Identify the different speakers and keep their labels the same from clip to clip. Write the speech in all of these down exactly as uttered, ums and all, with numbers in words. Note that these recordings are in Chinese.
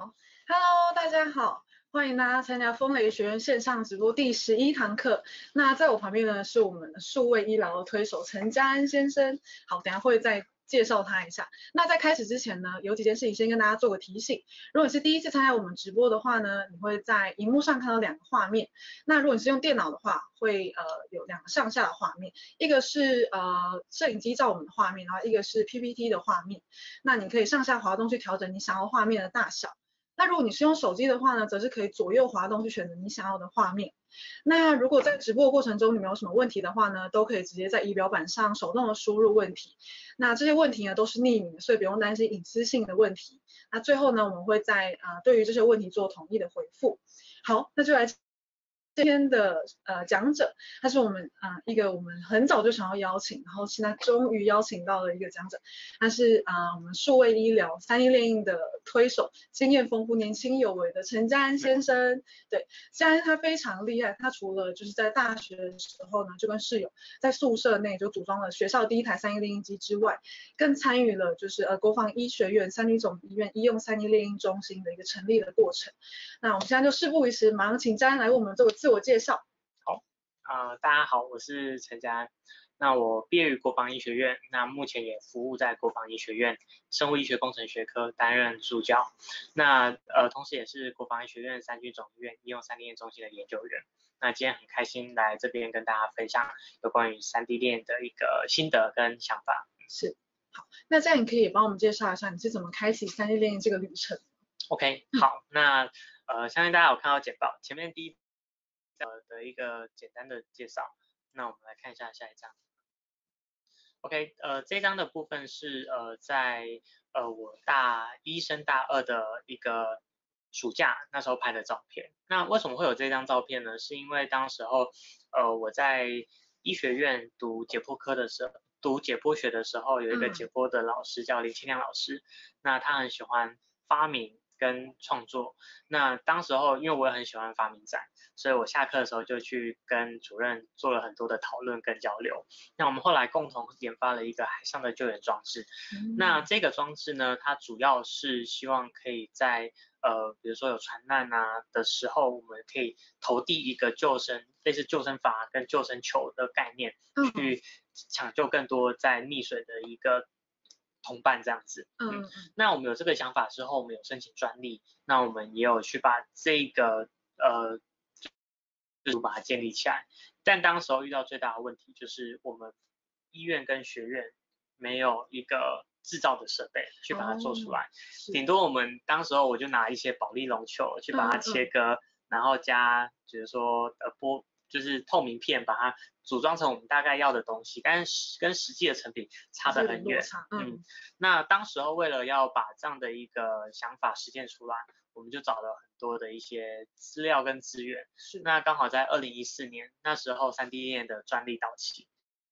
Speaker 1: 好 ，Hello，大家好，欢迎大家参加风雷学院线上直播第十一堂课。那在我旁边呢是我们的数位医疗的推手陈家安先生。好，等下会再介绍他一下。那在开始之前呢，有几件事情先跟大家做个提醒。如果你是第一次参加我们直播的话呢，你会在荧幕上看到两个画面。那如果你是用电脑的话，会呃有两个上下的画面，一个是呃摄影机照我们的画面，然后一个是 P P T 的画面。那你可以上下滑动去调整你想要画面的大小。那如果你是用手机的话呢，则是可以左右滑动去选择你想要的画面。那如果在直播的过程中你们有什么问题的话呢，都可以直接在仪表板上手动的输入问题。那这些问题呢都是匿名的，所以不用担心隐私性的问题。那最后呢，我们会在呃对于这些问题做统一的回复。好，那就来今天的呃讲者，他是我们啊、呃、一个我们很早就想要邀请，然后现在终于邀请到了一个讲者，他是啊、呃、我们数位医疗三 D 列印的推手，经验丰富、年轻有为的陈家安先生。对，家安他非常厉害，他除了就是在大学的时候呢，就跟室友在宿舍内就组装了学校第一台三 D 列印机之外，更参与了就是呃国防医学院三军总医院医用三 D 列印中心的一个成立的过程。那我们现在就事不宜迟，马上请家安来为我们做个自我介绍。
Speaker 2: 好，呃，大家好，我是陈家安。那我毕业于国防医学院，那目前也服务在国防医学院生物医学工程学科担任助教。那呃，同时也是国防医学院三军总医院医用三 D 列印中心的研究员。那今天很开心来这边跟大家分享有关于三 D 列印的一个心得跟想法。
Speaker 1: 是，好，那这样你可以帮我们介绍一下你是怎么开启三 D 列印这个旅程。
Speaker 2: OK， 好，那呃，相信大家有看到简报，前面第一呃的一个简单的介绍。那我们来看一下下一张。OK， 呃，这张的部分是呃在呃我大一升大二的一个暑假那时候拍的照片。那为什么会有这张照片呢？是因为当时候呃我在医学院读解剖科的时候，读解剖学的时候，有一个解剖的老师叫林清亮老师，那他很喜欢发明跟创作。那当时候因为我也很喜欢发明展，所以我下课的时候就去跟主任做了很多的讨论跟交流。那我们后来共同研发了一个海上的救援装置。嗯、那这个装置呢，它主要是希望可以在呃，比如说有船难啊的时候，我们可以投递一个救生，类似救生筏跟救生球的概念，去抢救更多在溺水的一个同伴这样子。嗯，嗯那我们有这个想法之后，我们有申请专利，那我们也有去把这个呃，就把它建立起来。但当时候遇到最大的问题就是我们医院跟学院没有一个制造的设备去把它做出来，顶、哦、多我们当时候我就拿一些保丽龙球去把它切割，嗯嗯然后加比如说呃玻就是透明片把它组装成我们大概要的东西，但是跟实际的成品差得很远。嗯, 嗯，那当时候为了要把这样的一个想法实现出来，我们就找了很多的一些资料跟资源。是，那刚好在二零一四年那时候三 D 列印的专利到期，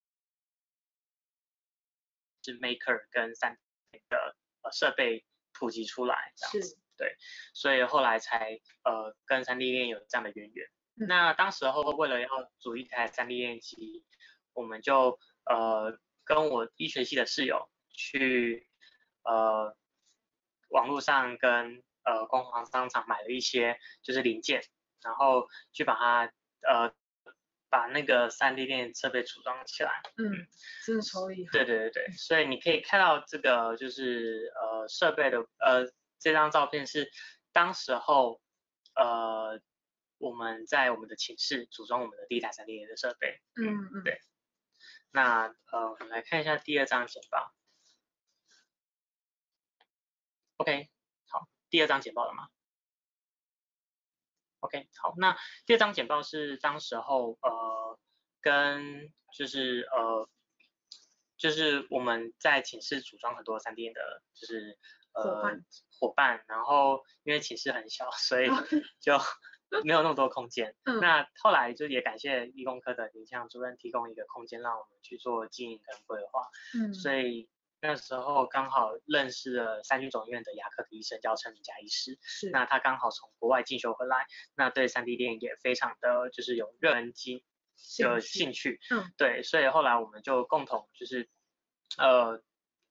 Speaker 2: 是 Maker 跟三 D 的呃设备普及出来这样子。对，所以后来才呃跟三 D 列印有这样的渊源。嗯、那当时候为了要组一台三 D 列印机，我们就呃跟我医学系的室友去呃网络上跟呃光华商场买了一些就是零件，然后去把它呃把那个三 D 列印设备组装起来。
Speaker 1: 嗯，真的超厉害。
Speaker 2: 对对对对，所以你可以看到这个就是呃设备的呃这张照片是当时候呃我们在我们的寝室组装我们的第一台三 D 列印的设备。嗯嗯，对。那呃我们来看一下第二张简报。OK， 好，第二张简报了吗 ？OK， 好，那第二张简报是当时候呃跟就是呃就是我们在寝室组装很多三 D 的，就是呃伙伴，伙伴，然后因为寝室很小，所以就没有那么多空间。嗯、那后来就也感谢医工科的林强主任提供一个空间，让我们去做经营跟规划。嗯，所以那时候刚好认识了三军总医院的牙科的医生，叫陈敏佳医师。是，那他刚好从国外进修回来，那对三 D 列印也非常的就是有热忱经。的兴趣，嗯，对，所以后来我们就共同就是，呃，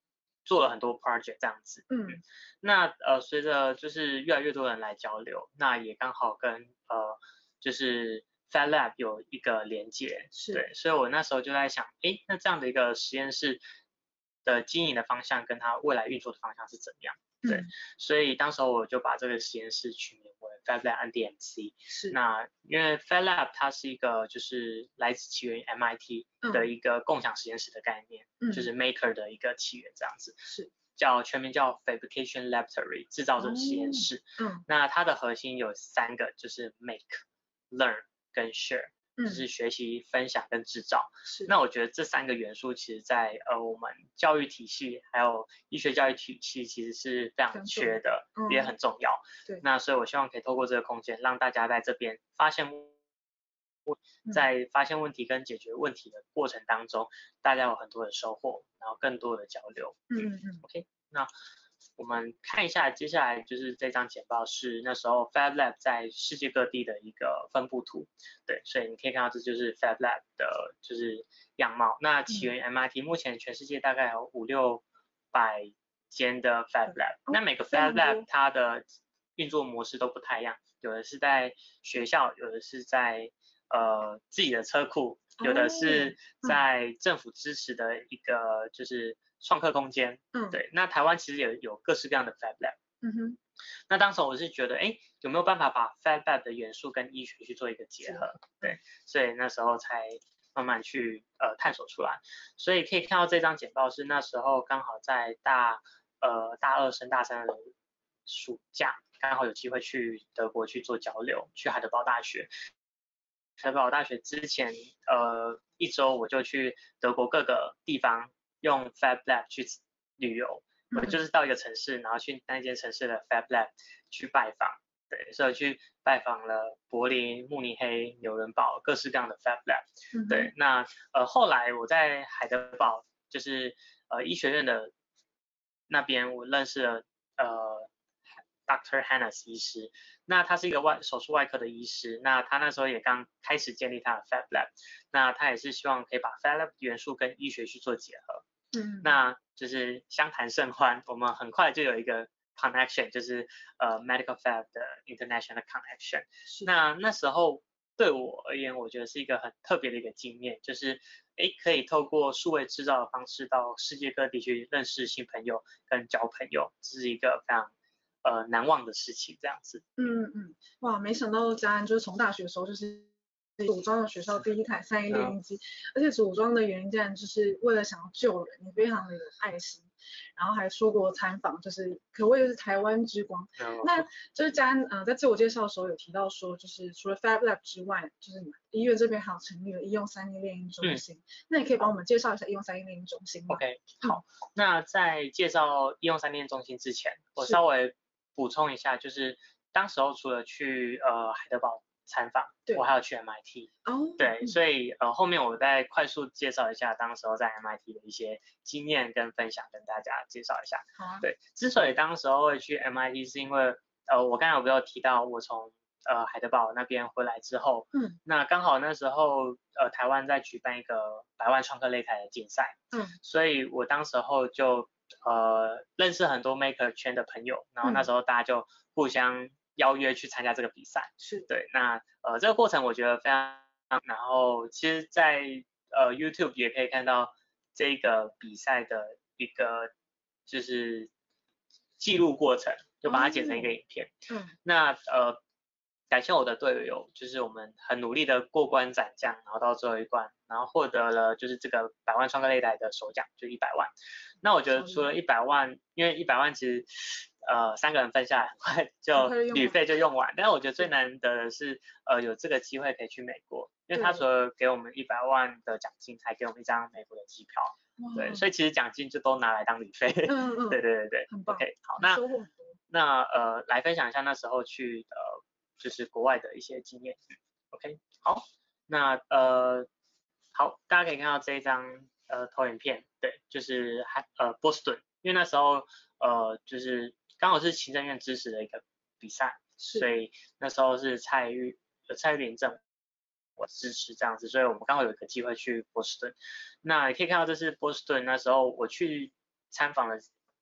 Speaker 2: 做了很多 project 这样子。
Speaker 1: 嗯，
Speaker 2: 嗯那呃随着就是越来越多人来交流，那也刚好跟呃就是 Fab Lab 有一个连接，
Speaker 1: 是，
Speaker 2: 对，所以我那时候就在想，诶，那这样的一个实验室的经营的方向跟它未来运作的方向是怎么样？对，
Speaker 1: 嗯，
Speaker 2: 所以当时候我就把这个实验室取名为 Fab Lab N D M C。
Speaker 1: 是，
Speaker 2: 那因为 Fab Lab 它是一个就是来自起源于 M I T 的一个共享实验室的概念，
Speaker 1: 嗯，
Speaker 2: 就是 Maker 的一个起源这样子。
Speaker 1: 是，
Speaker 2: 叫全名叫 Fabrication Laboratory 制造者实验室。
Speaker 1: 哦、嗯，
Speaker 2: 那它的核心有三个，就是 Make、Learn 跟 Share。就是学习、分享跟制造。
Speaker 1: 是。
Speaker 2: 那我觉得这三个元素，其实在呃我们教育体系还有医学教育体系，其实是非常缺的，嗯、也很重要。对。那所以我希望可以透过这个空间，让大家在这边发现，在发现问题跟解决问题的过程当中，大家有很多的收获，然后更多的交流。
Speaker 1: 嗯嗯嗯。
Speaker 2: OK， 那我们看一下，接下来就是这张简报是那时候 Fab Lab 在世界各地的一个分布图，对，所以你可以看到这就是 Fab Lab 的就是样貌。那起源于 M I T，、嗯、目前全世界大概有五六百间的 Fab Lab，、哦、那每个 Fab Lab 它的运作模式都不太一样，有的是在学校，有的是在呃自己的车库，有的是在政府支持的一个就是创客空间，嗯，对，那台湾其实也有各式各样的 Fab Lab， 嗯哼，那当时我是觉得，哎，有没有办法把 Fab Lab 的元素跟医学去做一个结合？对，所以那时候才慢慢去呃探索出来，所以可以看到这张简报是那时候刚好在大呃大二升大三的暑假，刚好有机会去德国去做交流，去海德堡大学。海德堡大学之前，呃，一周我就去德国各个地方用 Fab Lab 去旅游，我就是到一个城市，然后去那间城市的 Fab Lab 去拜访，对，所以去拜访了柏林、慕尼黑、纽伦堡各式各样的 Fab Lab，、嗯、对，那呃后来我在海德堡就是呃医学院的那边，我认识了呃。Doctor Hannes 医师，那他是一个外手术外科的医师，那他那时候也刚开始建立他的 Fab Lab， 那他也是希望可以把 Fab Lab 元素跟医学去做结合，嗯，那就是相谈甚欢，我们很快就有一个 connection， 就是呃 Medical Fab 的 international connection， 那那时候对我而言，我觉得是一个很特别的一个经验，就是诶可以透过数位制造的方式到世界各地去认识新朋友跟交朋友，这是一个非常呃难忘的事情，这样子。
Speaker 1: 嗯嗯，哇，没想到嘉安就是从大学的时候就是组装了学校第一台三 A 猎鹰机，嗯、而且组装的原因竟然就是为了想要救人，也非常的有爱心，然后还出国参访，就是可谓是台湾之光。嗯、那就是嘉安呃在自我介绍的时候有提到说，就是除了 Fab Lab 之外，就是医院这边还有成立了医用三 A 猎鹰中心，嗯、那你可以帮我们介绍一下医用三 A 猎鹰中心吗
Speaker 2: ？OK， 好，嗯、那在介绍医用三 A 猎鹰中心之前，我稍微补充一下，就是当时候除了去呃海德堡参访，我还有去 M I T， 哦，对，嗯、所以呃后面我再快速介绍一下当时候在 M I T 的一些经验跟分享，跟大家介绍一下。好啊。对，之所以当时候会去 M I T， 是因为呃我刚才有没有提到我从呃海德堡那边回来之后，嗯，那刚好那时候呃台湾在举办一个百万创客擂台的竞赛，嗯，所以我当时候就呃认识很多 maker 圈的朋友，然后那时候大家就互相邀约去参加这个比赛，是对，那呃这个过程我觉得非常，然后其实在呃 YouTube 也可以看到这个比赛的一个就是记录过程，就把它剪成一个影片，嗯，那呃感谢我的队友，就是我们很努力的过关斩将，然后到最后一关，然后获得了就是这个百万创客擂台的首奖，就一百万。那我觉得除了一百万，因为一百万其实呃三个人分下来很快就旅费就用完，但是我觉得最难得的是呃有这个机会可以去美国，因为他除了给我们一百万的奖金，还给我们一张美国的机票。对，所以其实奖金就都拿来当旅费。嗯嗯。对对对对。很棒。OK， 好，那那呃来分享一下那时候去呃就是国外的一些经验。OK， 好，那呃好，大家可以看到这一张呃投影片，对，就是还呃波士顿，因为那时候呃就是刚好是行政院支持的一个比赛，所以那时候是蔡玉呃蔡玉玲政我支持这样子，所以我们刚好有一个机会去波士顿。那也可以看到这是波士顿那时候我去参访了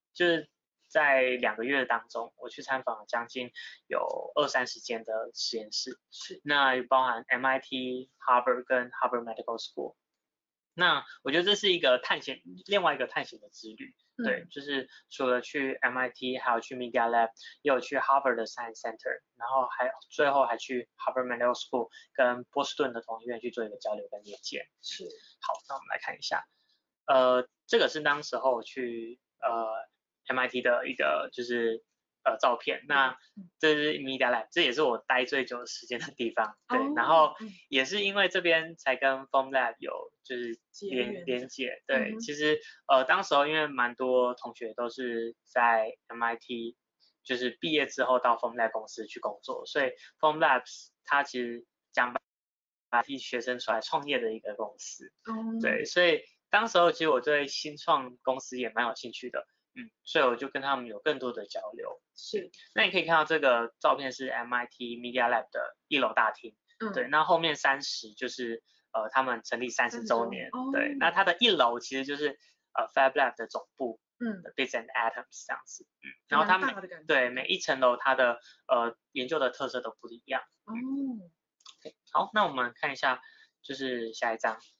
Speaker 2: 就是在两个月当中，我去参访了将近有二三十间的实验室，
Speaker 1: 是，
Speaker 2: 那包含 M I T、Harvard 跟 Harvard Medical School。那我觉得这是一个探险，另外一个探险的之旅。对，
Speaker 1: 嗯、
Speaker 2: 就是除了去 M I T， 还有去 Media Lab， 也有去 Harvard 的 Science Center， 然后还最后还去 Harvard Medical School 跟波士顿的同医院去做一个交流跟连接。
Speaker 1: 是，
Speaker 2: 好，那我们来看一下，呃，这个是当时候去呃 M I T 的一个就是呃照片，那这是 Media Lab， 这也是我待最久的时间的地方，对，
Speaker 1: 哦、
Speaker 2: 然后
Speaker 1: 嗯、
Speaker 2: 也是因为这边才跟 Foam Lab 有就是连
Speaker 1: 结缘
Speaker 2: 连结，对，
Speaker 1: 嗯、
Speaker 2: 其实呃当时候因为蛮多同学都是在 M I T， 就是毕业之后到 Foam Lab 公司去工作，所以 Foam Labs 它其实讲白替学生出来创业的一个公司，
Speaker 1: 哦、
Speaker 2: 对，所以当时候其实我对新创公司也蛮有兴趣的。嗯，所以我就跟他们有更多的交流。
Speaker 1: 是，
Speaker 2: 那你可以看到这个照片是 M I T Media Lab 的一楼大厅，
Speaker 1: 嗯、
Speaker 2: 对，那后面三十就是呃他们成立三十周年，
Speaker 1: 哦、
Speaker 2: 对，那它的一楼其实就是呃 Fab Lab 的总部，
Speaker 1: 嗯
Speaker 2: 的 Bits and Atoms 这样子，嗯，然后它每对每一层楼它的呃研究的特色都不一样。
Speaker 1: 哦、
Speaker 2: okay, 好，那我们看一下就是下一张。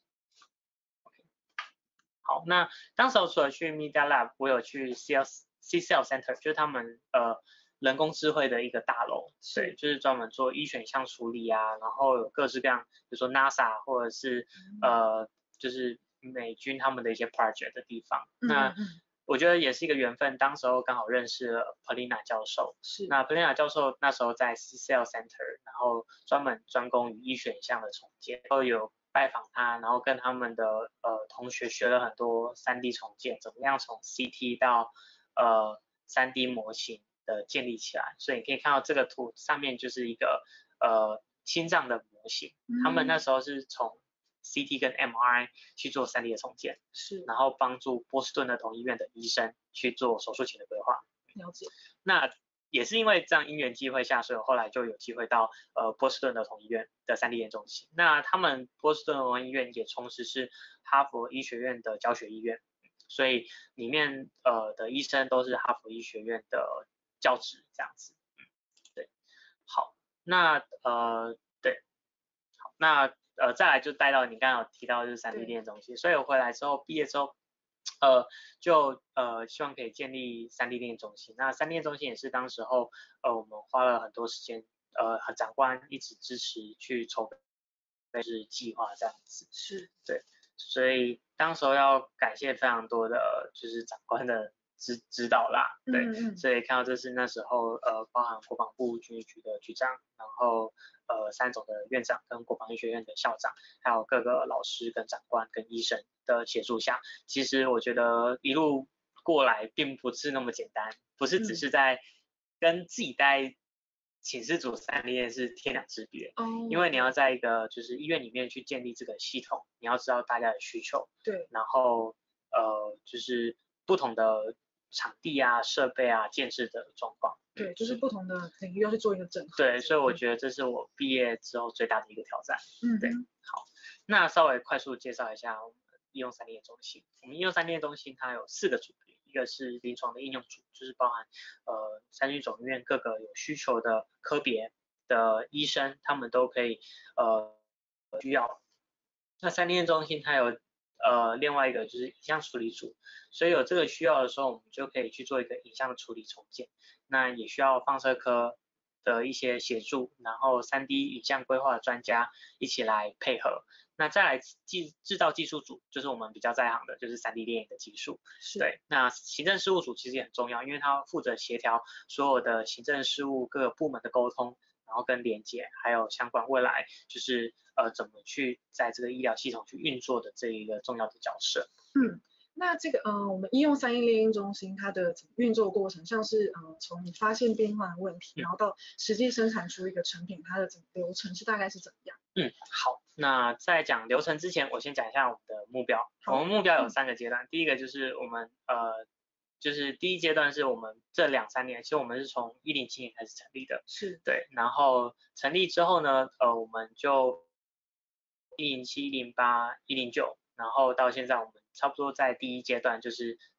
Speaker 2: 好，那当时我除了去 Media Lab， 我有去 C Cell Center， 就是他们呃人工智慧的一个大楼，对，就是专门做医选项处理啊，然后有各式各样，比如说 NASA 或者是呃就是美军他们的一些 project 的地方。
Speaker 1: 嗯、
Speaker 2: 那我觉得也是一个缘分，当时候刚好认识了 Polina 教授。
Speaker 1: 是。
Speaker 2: 那 Polina 教授那时候在 C Cell Center， 然后专门专攻于医选项的重建，然后有拜访他，然后跟他们的呃同学学了很多 三 D 重建，怎么样从 C T 到呃 三 D 模型的建立起来。所以你可以看到这个图上面就是一个呃心脏的模型，
Speaker 1: 嗯、
Speaker 2: 他们那时候是从 C T 跟 M R I 去做 三 D 的重建，
Speaker 1: 是，
Speaker 2: 然后帮助波士顿的同医院的医生去做手术前的规划。
Speaker 1: 了解。
Speaker 2: 那也是因为这样因缘机会下，所以我后来就有机会到呃波士顿的同医院的 三 D 验中心。那他们波士顿的同医院也同时是哈佛医学院的教学医院，所以里面呃的医生都是哈佛医学院的教职这样子。嗯，对，好，那呃对，好，那呃再来就带到你刚刚有提到就是 三 D 验中心，所以我回来之后毕业之后。呃，就呃希望可以建立 三 D 电影中心。那 三 D 电影中心也是当时候呃我们花了很多时间，呃长官一直支持去筹备是计划这样子。
Speaker 1: 是，
Speaker 2: 对，所以当时候要感谢非常多的就是长官的指指导啦。对，
Speaker 1: 嗯嗯
Speaker 2: 所以看到这是那时候呃包含国防部军医局的局长，然后呃三总的院长跟国防医学院的校长，还有各个老师跟长官跟医生的协助下，其实我觉得一路过来并不是那么简单，不是只是在跟自己待寝室组 三 D 验是天壤之别，
Speaker 1: 哦，
Speaker 2: 因为你要在一个就是医院里面去建立这个系统，你要知道大家的需求，
Speaker 1: 对，
Speaker 2: 然后呃就是不同的场地啊、设备啊、建制的状况，
Speaker 1: 对，就是不同的领域要去做一个整合。
Speaker 2: 对，所以我觉得这是我毕业之后最大的一个挑战。
Speaker 1: 嗯，
Speaker 2: 对，好，那稍微快速介绍一下我们应用 三 D 验中心。我们应用 三 D 验中心它有四个组别，一个是临床的应用组，就是包含呃三军总医院各个有需求的科别的医生，他们都可以呃需要。那 三 D 验中心它有呃另外一个就是影像处理组，所以有这个需要的时候，我们就可以去做一个影像处理重建。那也需要放射科的一些协助，然后 三 D 影像规划的专家一起来配合。那再来技制造技术组，就是我们比较在行的，就是 三 D 列印的技术。对，那行政事务组其实也很重要，因为它负责协调所有的行政事务各个部门的沟通，然后跟连接，还有相关未来就是呃怎么去在这个医疗系统去运作的这一个重要的角色。
Speaker 1: 嗯。那这个呃，我们医用三 D 列印中心它的运作过程，像是呃从你发现变化的问题，然后到实际生产出一个成品，它的整个流程是大概是怎么样？
Speaker 2: 嗯，好，那在讲流程之前，我先讲一下我们的目标。我们目标有三个阶段，嗯、第一个就是我们呃，就是第一阶段是我们这两三年，其实我们是从一零七年开始成立的，
Speaker 1: 是
Speaker 2: 对，然后成立之后呢，呃，我们就一零七、一零八、一零九，然后到现在我们差不多在第一阶段就是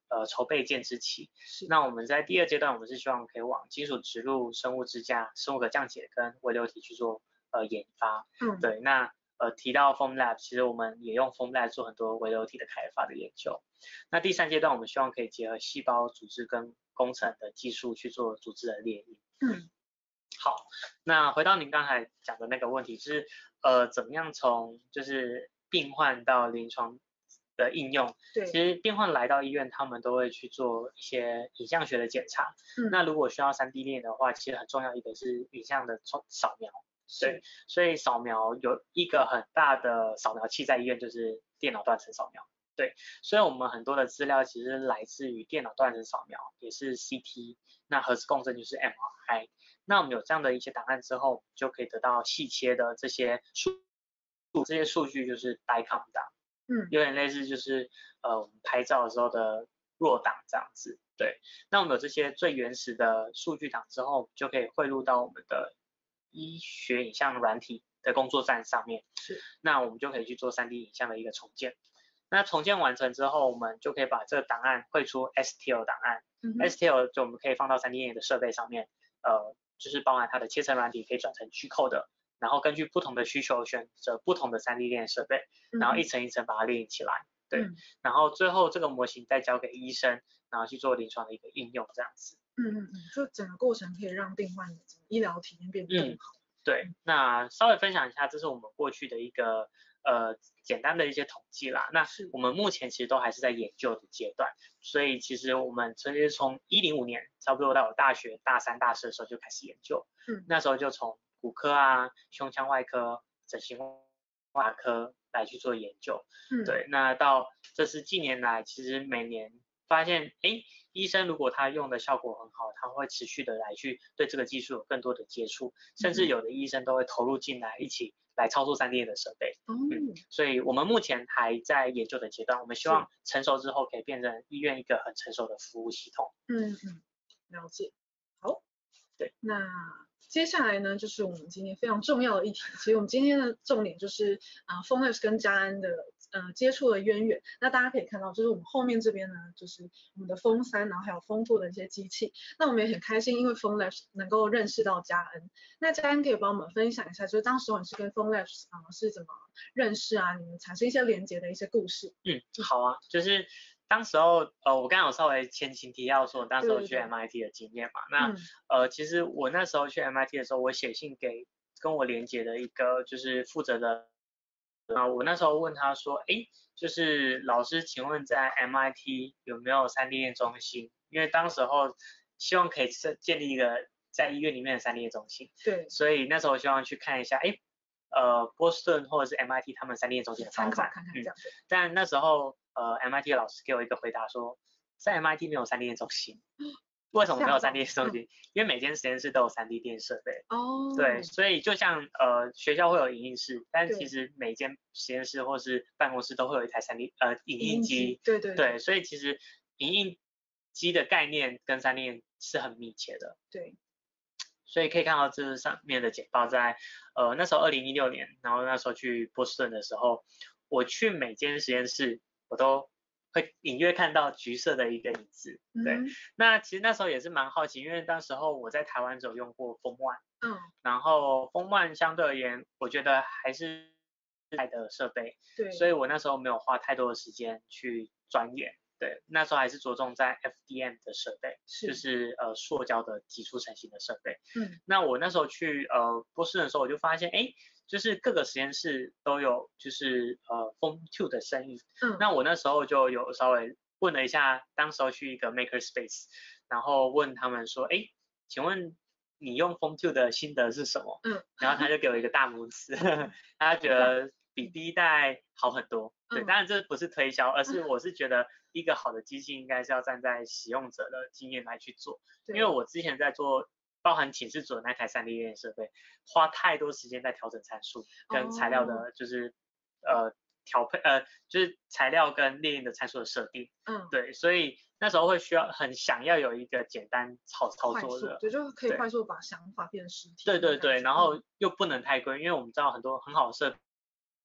Speaker 2: 呃筹备建制期。
Speaker 1: 是
Speaker 2: 那我们在第二阶段，我们是希望可以往金属植入、生物支架、生物可降解跟微流体去做呃研发。
Speaker 1: 嗯，
Speaker 2: 对，那呃提到 Foam Lab，其实我们也用 Foam Lab 做很多微流体的开发的研究。那第三阶段，我们希望可以结合细胞组织跟工程的技术去做组织的列印。
Speaker 1: 嗯，
Speaker 2: 好，那回到您刚才讲的那个问题，就是呃怎么样从就是病患到临床的应用。
Speaker 1: 对，
Speaker 2: 其实病患来到医院，他们都会去做一些影像学的检查。
Speaker 1: 嗯，
Speaker 2: 那如果需要 三 D 列的话，其实很重要一个是影像的扫描。对，
Speaker 1: 是
Speaker 2: 所以扫描有一个很大的扫描器在医院，就是电脑断层扫描。对，所以我们很多的资料其实来自于电脑断层扫描，也是 C T， 那核磁共振就是 M R I。那我们有这样的一些档案之后，就可以得到细切的这些数，这些数据就是 DICOM 档，
Speaker 1: 嗯，
Speaker 2: 有点类似就是呃我们拍照的时候的弱档这样子。对，那我们有这些最原始的数据档之后，就可以汇入到我们的医学影像软体的工作站上面。
Speaker 1: 是，
Speaker 2: 那我们就可以去做 三 D 影像的一个重建。那重建完成之后，我们就可以把这个档案汇出 S T L 档案。
Speaker 1: 嗯、
Speaker 2: S T L 就我们可以放到 三 D 列印的设备上面，呃，就是包含它的切层软体可以转成 G code 的，然后根据不同的需求选择不同的 三 D 列印设备，然后一层一层把它列印起来。对，
Speaker 1: 嗯，
Speaker 2: 然后最后这个模型再交给医生，然后去做临床的一个应用这样子。
Speaker 1: 嗯嗯嗯，就整个过程可以让病患的医疗体验变得更好。
Speaker 2: 嗯，对，那稍微分享一下，这是我们过去的一个呃简单的一些统计啦。那我们目前其实都还是在研究的阶段，所以其实我们其实从一零五年差不多到我大学大三大四的时候就开始研究。
Speaker 1: 嗯，
Speaker 2: 那时候就从骨科啊、胸腔外科、整形外科来去做研究。
Speaker 1: 嗯，
Speaker 2: 对，那到这是近年来，其实每年发现，哎，医生如果他用的效果很好，他会持续的来去对这个技术有更多的接触，甚至有的医生都会投入进来一起来操作 三 D 的设备。
Speaker 1: 哦、
Speaker 2: 嗯，所以我们目前还在研究的阶段，我们希望成熟之后可以变成医院一个很成熟的服务系统。
Speaker 1: 嗯嗯，了解。好，
Speaker 2: 对，
Speaker 1: 那接下来呢，就是我们今天非常重要的议题。其实我们今天的重点就是啊 Foam Labs 跟嘉安的呃接触的渊源。那大家可以看到，就是我们后面这边呢，就是我们的Foam三，然后还有丰富的一些机器。那我们也很开心，因为Foam Labs 能够认识到嘉恩。那嘉恩可以帮我们分享一下，就是当时你是跟Foam Labs 啊、呃、是怎么认识啊？你们产生一些连结的一些故事。
Speaker 2: 嗯，好啊，就是当时候呃，我刚刚有稍微前情提要说，我那时候去 M I T 的经验嘛。那、嗯、呃，其实我那时候去 M I T 的时候，我写信给跟我连结的一个就是负责的，啊，我那时候问他说，哎，就是老师，请问在 M I T 有没有 三 D 列印中心？因为当时候希望可以建立一个在医院里面的 三 D 列印中心。
Speaker 1: 对。
Speaker 2: 所以那时候希望去看一下，哎。呃，波士顿或者是 M I T 他们 三 D 列印中心的发展，
Speaker 1: 看看这样。
Speaker 2: 嗯，但那时候呃 M I T 的老师给我一个回答说，在 M I T 没有 三 D 列印中心。为什么没有 三 D 列印中心？嗯、因为每间实验室都有 三 D 列印设备。
Speaker 1: 哦。
Speaker 2: 对，所以就像呃学校会有影印室，但其实每间实验室或是办公室都会有一台 三 D 呃影印机。
Speaker 1: 对对
Speaker 2: 对, 对，所以其实影印机的概念跟 三 D 列印是很密切的。
Speaker 1: 对。
Speaker 2: 所以可以看到这上面的简报在，呃那时候二零一六年，然后那时候去波士顿的时候，我去每间实验室，我都会隐约看到橘色的一个影子。对，嗯、那其实那时候也是蛮好奇，因为那时候我在台湾只有用过Foam One，嗯，然后Foam One相对而言，我觉得还是爱的设备，对，所以我那时候没有花太多的时间去钻研。对，那时候还是着重在 F D M 的设备，是就是呃塑胶的基础成型的设备。嗯，那我那时候去呃波士顿的时候，我就发现，哎，就是各个实验室都有就是呃 Foam two 的生意。嗯，那我那时候就有稍微问了一下，当时候去一个 Maker Space， 然后问他们说，哎，请问你用 Foam two 的心得是什么？嗯，然后他就给我一个大拇指，他觉得比第一代好很多。对，当然这不是推销，而是我是觉得一个好的机器应该是要站在使用者的经验来去做。因为我之前在做包含寝室组的那台 三 D 列印设备，花太多时间在调整参数跟材料的，就是、哦、呃调配呃就是材料跟列印的参数的设定。嗯，对，所以那时候会需要很想要有一个简单好操作的，
Speaker 1: 对，就可以快速把想法变实体。
Speaker 2: 对对对，然后又不能太贵，因为我们知道很多很好的设备。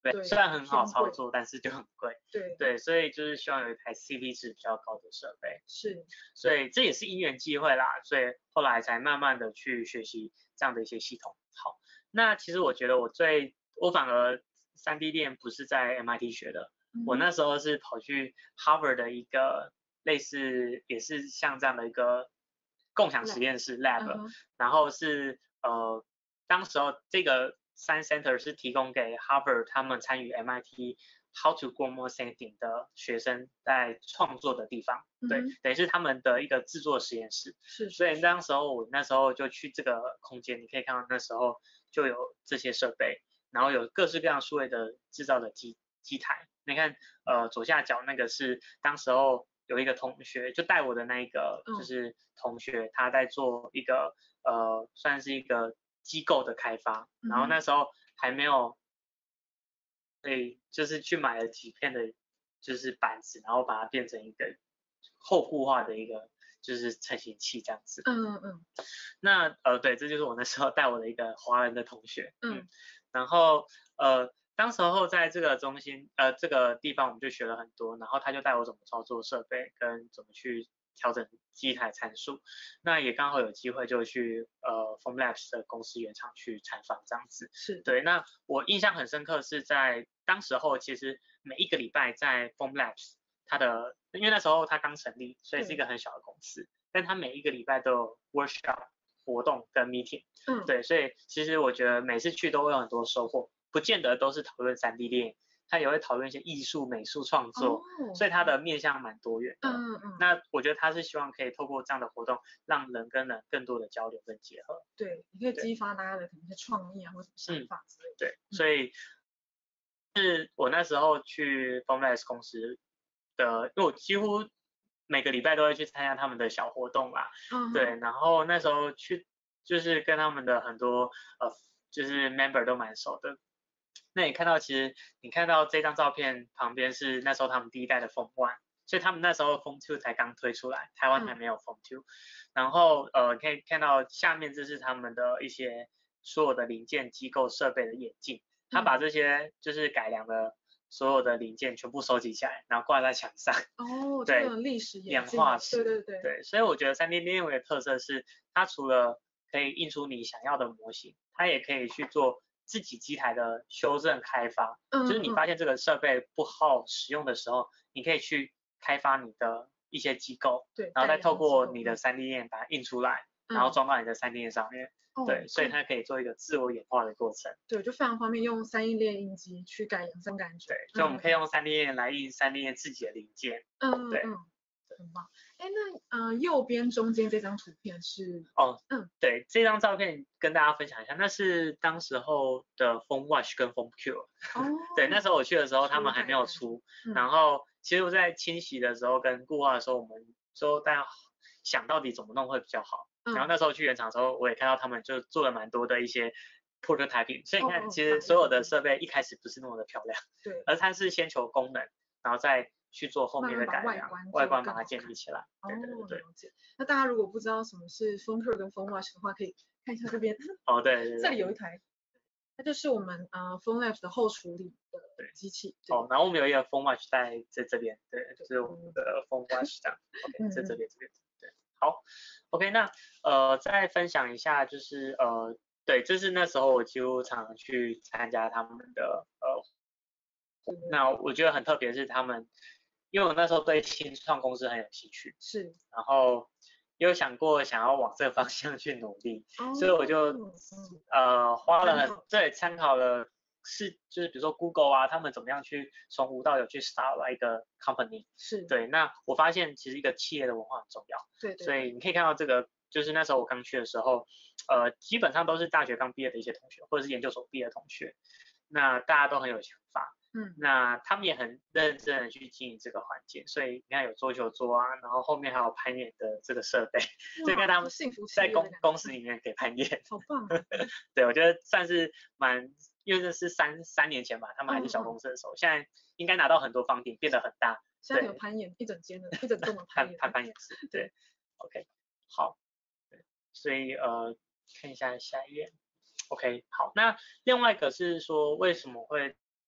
Speaker 2: 对，
Speaker 1: 对
Speaker 2: 虽然很好
Speaker 1: 偏贵
Speaker 2: 操作，但是就很贵。
Speaker 1: 对
Speaker 2: 对，所以就是希望有一台 C P 值比较高的设备。
Speaker 1: 是，
Speaker 2: 所以这也是因缘际会啦，所以后来才慢慢的去学习这样的一些系统。好，那其实我觉得我最，我反而 三 D 列印不是在 M I T 学的，
Speaker 1: 嗯
Speaker 2: 我那时候是跑去 Harvard 的一个类似也是像这样的一个共享实验室 lab，、
Speaker 1: 嗯哼
Speaker 2: 然后是呃当时候这个 Science Center 是提供给 Harvard 他们参与 M I T How to Grow More Sensing 的学生在创作的地方，对，
Speaker 1: 嗯哼
Speaker 2: 等于是他们的一个制作实验室。
Speaker 1: 是，
Speaker 2: 所以那时候我那时候就去这个空间，你可以看到那时候就有这些设备，然后有各式各样数位的制造的机机台。你看，呃，左下角那个是当时候有一个同学就带我的那一个
Speaker 1: 嗯
Speaker 2: 就是同学，他在做一个呃算是一个机构的开发，然后
Speaker 1: 嗯哼
Speaker 2: 那时候还没有，所以就是去买了几片的，就是板子，然后把它变成一个后固化的一个就是成型器这样子。
Speaker 1: 嗯嗯嗯
Speaker 2: 那呃对，这就是我那时候带我的一个华人的同学，
Speaker 1: 嗯
Speaker 2: 嗯，然后呃当时候在这个中心呃这个地方我们就学了很多，然后他就带我怎么操作设备跟怎么去调整机台参数，那也刚好有机会就去呃 Formlabs 的公司原厂去采访这样子。
Speaker 1: 是，
Speaker 2: 对，那我印象很深刻是在当时候其实每一个礼拜在 Formlabs 它的，因为那时候它刚成立，所以是一个很小的公司，但它每一个礼拜都有 workshop 活动跟 meeting，
Speaker 1: 嗯
Speaker 2: 对，所以其实我觉得每次去都会有很多收获，不见得都是讨论 三 D 列印，他也会讨论一些艺术、美术创作，
Speaker 1: 哦
Speaker 2: 所以它的面向蛮多元的。
Speaker 1: 嗯嗯
Speaker 2: 那我觉得他是希望可以透过这样的活动，让人跟人更多的交流跟结合。
Speaker 1: 对，你可以
Speaker 2: 对
Speaker 1: 激发大家的可能是创意啊或者想
Speaker 2: 嗯
Speaker 1: 法之类的。
Speaker 2: 对，所以是我那时候去 Formlabs 公司的，因为我几乎每个礼拜都会去参加他们的小活动啦，
Speaker 1: 嗯哼
Speaker 2: 对，然后那时候去就是跟他们的很多呃就是 member 都蛮熟的。那你看到其实你看到这张照片旁边是那时候他们第一代的 Form One，所以他们那时候 Form Two 才刚推出来，台湾还没有 Form Two，、然后呃可以看到下面这是他们的一些所有的零件、机构、设备的眼镜，他把这些就是改良的所有的零件全部收集起来，然后挂在墙上。
Speaker 1: 哦，这
Speaker 2: 对
Speaker 1: 个历史演
Speaker 2: 演
Speaker 1: 进的
Speaker 2: 化史，
Speaker 1: 对对对
Speaker 2: 对，所以我觉得 三 D 列印的特色是，它除了可以印出你想要的模型，它也可以去做自己机台的修正开发。
Speaker 1: 嗯
Speaker 2: 就是你
Speaker 1: 嗯
Speaker 2: 发现这个设备不好使用的时候，你可以去开发你的一些机构，
Speaker 1: 对，
Speaker 2: 然后再透过你
Speaker 1: 的
Speaker 2: 的 三 D 列印把它印出来，
Speaker 1: 嗯
Speaker 2: 然后装到你的 三 D 列印上面。
Speaker 1: 哦
Speaker 2: 对，所以
Speaker 1: 这
Speaker 2: 它可以做一个自我演化的过程。
Speaker 1: 对就非常方便用三 D 列印机去改良这种感觉。
Speaker 2: 对，所以我们可以用 三 D 列印来印 三 D 列印自己的零件。对
Speaker 1: 嗯嗯嗯，很棒。哎，那呃右边中间这张图片是
Speaker 2: 哦，
Speaker 1: 嗯，
Speaker 2: 对，这张照片跟大家分享一下，那是当时候的 Phone Watch 跟 Phone Q。
Speaker 1: 哦，
Speaker 2: 对，那时候我去的时候，他们还没有
Speaker 1: 初
Speaker 2: 出。
Speaker 1: 嗯
Speaker 2: 然后其实我在清洗的时候跟固化的时候，我们说大家想到底怎么弄会比较好。然后
Speaker 1: 嗯
Speaker 2: 那时候去原厂的时候，我也看到他们就做了蛮多的一些 prototyping，所以你看，
Speaker 1: 哦哦
Speaker 2: 其实所有的设备一开始不是那么的漂亮，
Speaker 1: 对，
Speaker 2: 而它是先求功能，然后再去做后面的改良，
Speaker 1: 慢慢把外观
Speaker 2: 外观把它
Speaker 1: 做得更好看
Speaker 2: 建立起来。对对
Speaker 1: 哦，
Speaker 2: 对。
Speaker 1: 了解。那大家如果不知道什么是 Phone Pro 跟 Phone Watch 的话，可以看一下这边，
Speaker 2: 哦，对对对。
Speaker 1: 这里有一台，它就是我们呃 Phone Labs 的后处理的机器。对
Speaker 2: 哦，然后我们有一个 Phone Watch 在在这边，对，就是我们的 Phone Watch 这样。OK，在这边这边。对，好。OK，那呃再分享一下，就是呃对，这是那时候我几乎常常去参加他们的呃，那我觉得很特别是他们，因为我那时候对新创公司很有兴趣，
Speaker 1: 是，
Speaker 2: 然后也有想过想要往这个方向去努力，
Speaker 1: 哦
Speaker 2: 所以我就
Speaker 1: 嗯
Speaker 2: 呃花了
Speaker 1: 参考
Speaker 2: 很对参考了是就是比如说 Google 啊，他们怎么样去从无到有去 start 一个 company。
Speaker 1: 是，
Speaker 2: 对，那我发现其实一个企业的文化很重要，
Speaker 1: 对对，
Speaker 2: 所以你可以看到这个，就是那时候我刚去的时候，呃，基本上都是大学刚毕业的一些同学，或者是研究所毕业的同学，那大家都很有想法，
Speaker 1: 嗯，
Speaker 2: 那他们也很认真的去经营这个环境，所以你看有桌球桌啊，然后后面还有攀岩的这个设备，所以看他们
Speaker 1: 幸福
Speaker 2: 在公公司里面给攀岩，
Speaker 1: 好棒啊！
Speaker 2: 对，我觉得算是蛮，因为这是三三年前吧，他们还是小公司的时候，现在应该拿到很多房顶，变得很大。
Speaker 1: 现在有攀岩一整间的，一整栋的攀岩，
Speaker 2: 攀攀岩室，对 ，OK， 好，对，所以呃，看一下下一页 ，OK， 好，那另外一个是说为什么会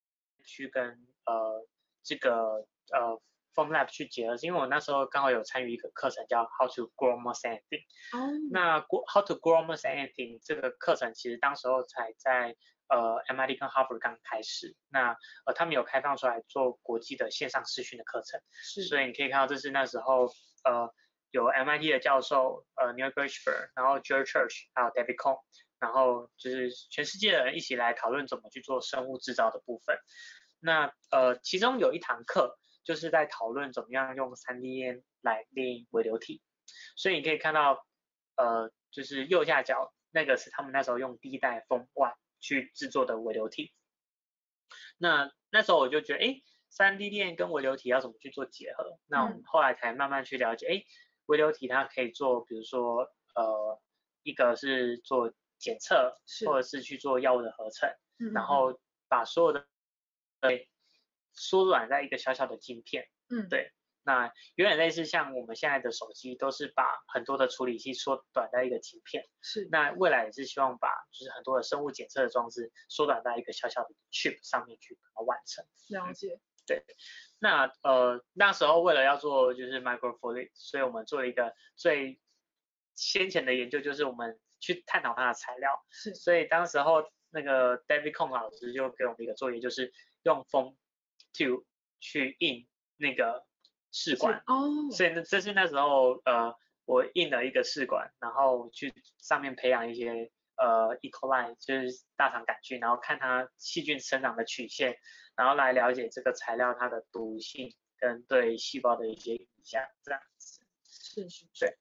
Speaker 2: 去跟呃这个呃 Formlab 去结合，是因为我那时候刚好有参与一个课程叫 How to Grow Almost Anything。
Speaker 1: 哦，
Speaker 2: 那 How to Grow Almost Anything 这个课程其实当时候才在呃 M I T 跟 Harvard 刚开始，那呃他们有开放出来做国际的线上视讯的课程，所以你可以看到这是那时候呃有 M I T 的教授呃 Neil Gershberg， 然后 Jerry Church 还有 David Cohn， 然后就是全世界的人一起来讨论怎么去做生物制造的部分。那呃其中有一堂课就是在讨论怎么样用 三 D 列印来列印微流体，所以你可以看到呃就是右下角那个是他们那时候用第一代 Form One 去制作的微流体。那那时候我就觉得，哎， 三 D 列印跟微流体要怎么去做结合？那我们后来才慢慢去了解，哎，微流体它可以做，比如说呃一个是做检测，或者是去做药物的合成，
Speaker 1: 嗯、
Speaker 2: 然后把所有的对缩短在一个小小的晶片，
Speaker 1: 嗯，
Speaker 2: 对。那有点类似像我们现在的手机，都是把很多的处理器缩短在一个晶片。
Speaker 1: 是。
Speaker 2: 那未来也是希望把就是很多的生物检测的装置缩短在一个小小的 chip 上面去把它完成。
Speaker 1: 了解。
Speaker 2: 对。那呃那时候为了要做就是 microfluidics， 所以我们做了一个最先前的研究，就是我们去探讨它的材料。
Speaker 1: 是。
Speaker 2: 所以当时候那个 David Cohn 老师就给我们一个作业，就是用 foam tube 去印那个试管。
Speaker 1: 哦。
Speaker 2: 所以呢，这是那时候呃我印了一个试管，然后去上面培养一些呃 E. coli 就是大肠杆菌，然后看它细菌生长的曲线，然后来了解这个材料它的毒性跟对细胞的一些影响，这样子。
Speaker 1: 是是。
Speaker 2: 对。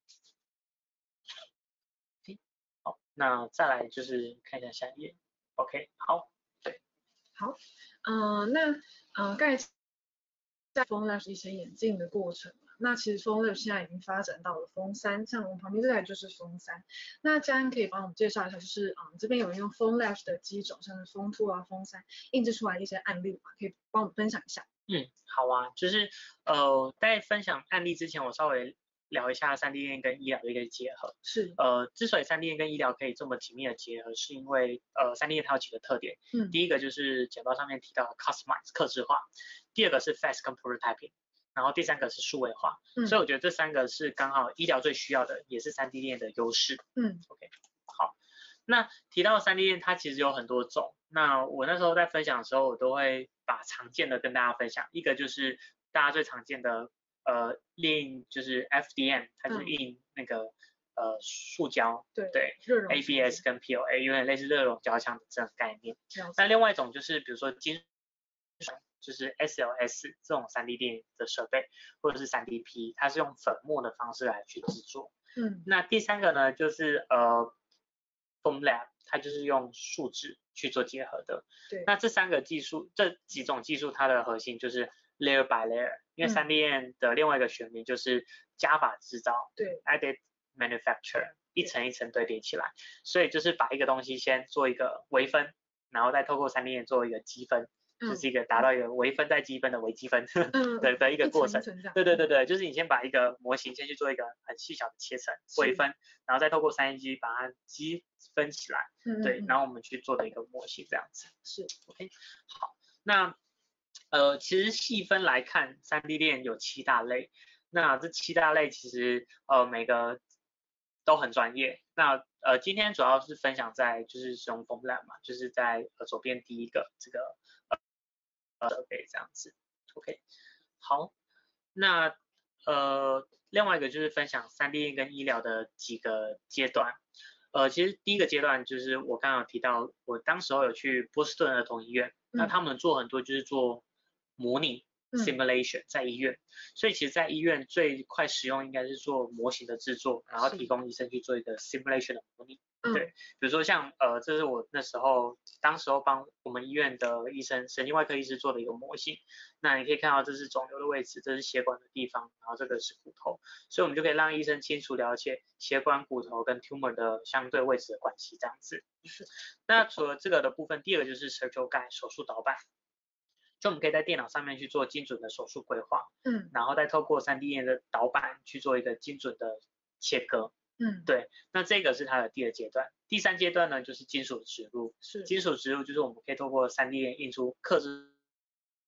Speaker 2: 好，那再来就是看一下下一页。OK， 好。对。
Speaker 1: 好，嗯、呃，那呃，刚才在 Formlab 一些演进的过程。那其实 Formlab 现在已经发展到了 Form 三，像我们旁边这台就是 Form 三。那嘉恩可以帮我们介绍一下，就是嗯这边有人用 Formlab 的机种，像是 Form 二啊 Form 三印制出来一些案例嘛，可以帮我们分享一下？
Speaker 2: 嗯，好啊，就是呃在分享案例之前，我稍微聊一下 三 D 列印跟医疗的一个结合。
Speaker 1: 是。
Speaker 2: 呃，之所以 三 D 列印跟医疗可以这么紧密的结合，是因为呃 三 D 列印它有几个特点。
Speaker 1: 嗯。
Speaker 2: 第一个就是简报上面提到的 customize 客制化，第二个是 fast 跟 prototyping， 然后第三个是数位化。嗯。所以我觉得这三个是刚好医疗最需要的，也是 三 D 列印的优势。
Speaker 1: 嗯。
Speaker 2: OK， 好。那提到 三 D 列印它其实有很多种，那我那时候在分享的时候，我都会把常见的跟大家分享。一个就是大家最常见的呃列印就是 F D M， 它就是印那个、嗯、呃塑胶，
Speaker 1: 对
Speaker 2: 对 ，A B S 跟 P L A 有点类似热熔胶枪的这种概念。那另外一种就是比如说金就是 S L S 这种 三 D 列印的设备，或者是 三 D P， 它是用粉末的方式来去制作。嗯。那第三个呢，就是呃 Formlab， 它就是用树脂去做结合的。对。那这三个技术，这几种技术，它的核心就是 layer by layer， 因为 三 D 列印的另外一个学名就是加法制造。对。Additive manufacture， 一层一层堆叠起来，所以就是把一个东西先做一个微分，然后再透过 三 D 列印做一个积分。嗯、就是一个达到一个微分再积分的微积分嗯、的的一个过程。对对对对，就是你先把一个模型先去做一个很细小的切层微分，然后再透过 三 D 机把它积分起来。嗯、对，然后我们去做的一个模型这样子。是 OK， 好，那呃其实细分来看 ，三 D 列印有七大类，那这七大类其实呃每个都很专业。那呃今天主要是分享在就是使用 Formlab 嘛，就是在呃左边第一个这个。设备这样子 ，OK， 好，那呃另外一个就是分享 三 D 列印跟医疗的几个阶段，呃其实第一个阶段就是我刚刚有提到，我当时候有去波士顿儿童医院，嗯、那他们做很多就是做模拟 simulation 在医院，所以其实在医院最快使用应该是做模型的制作，然后提供医生去做一个 simulation 的模拟。对，比如说像呃，这是我那时候当时候帮我们医院的医生，神经外科医师做的一个模型。那你可以看到这是肿瘤的位置，这是血管的地方，然后这个是骨头，所以我们就可以让医生清楚了解血管、骨头跟 tumor 的相对位置的关系这样子。是。那除了这个的部分，第二个就是 surgical guide 手术导板，就我们可以在电脑上面去做精准的手术规划，嗯，然后再透过 三 D 列印的导板去做一个精准的切割。嗯，对，那这个是它的第二阶段。第三阶段呢，就是金属植入。是。金属植入就是我们可以透过 三 D 列印印出客制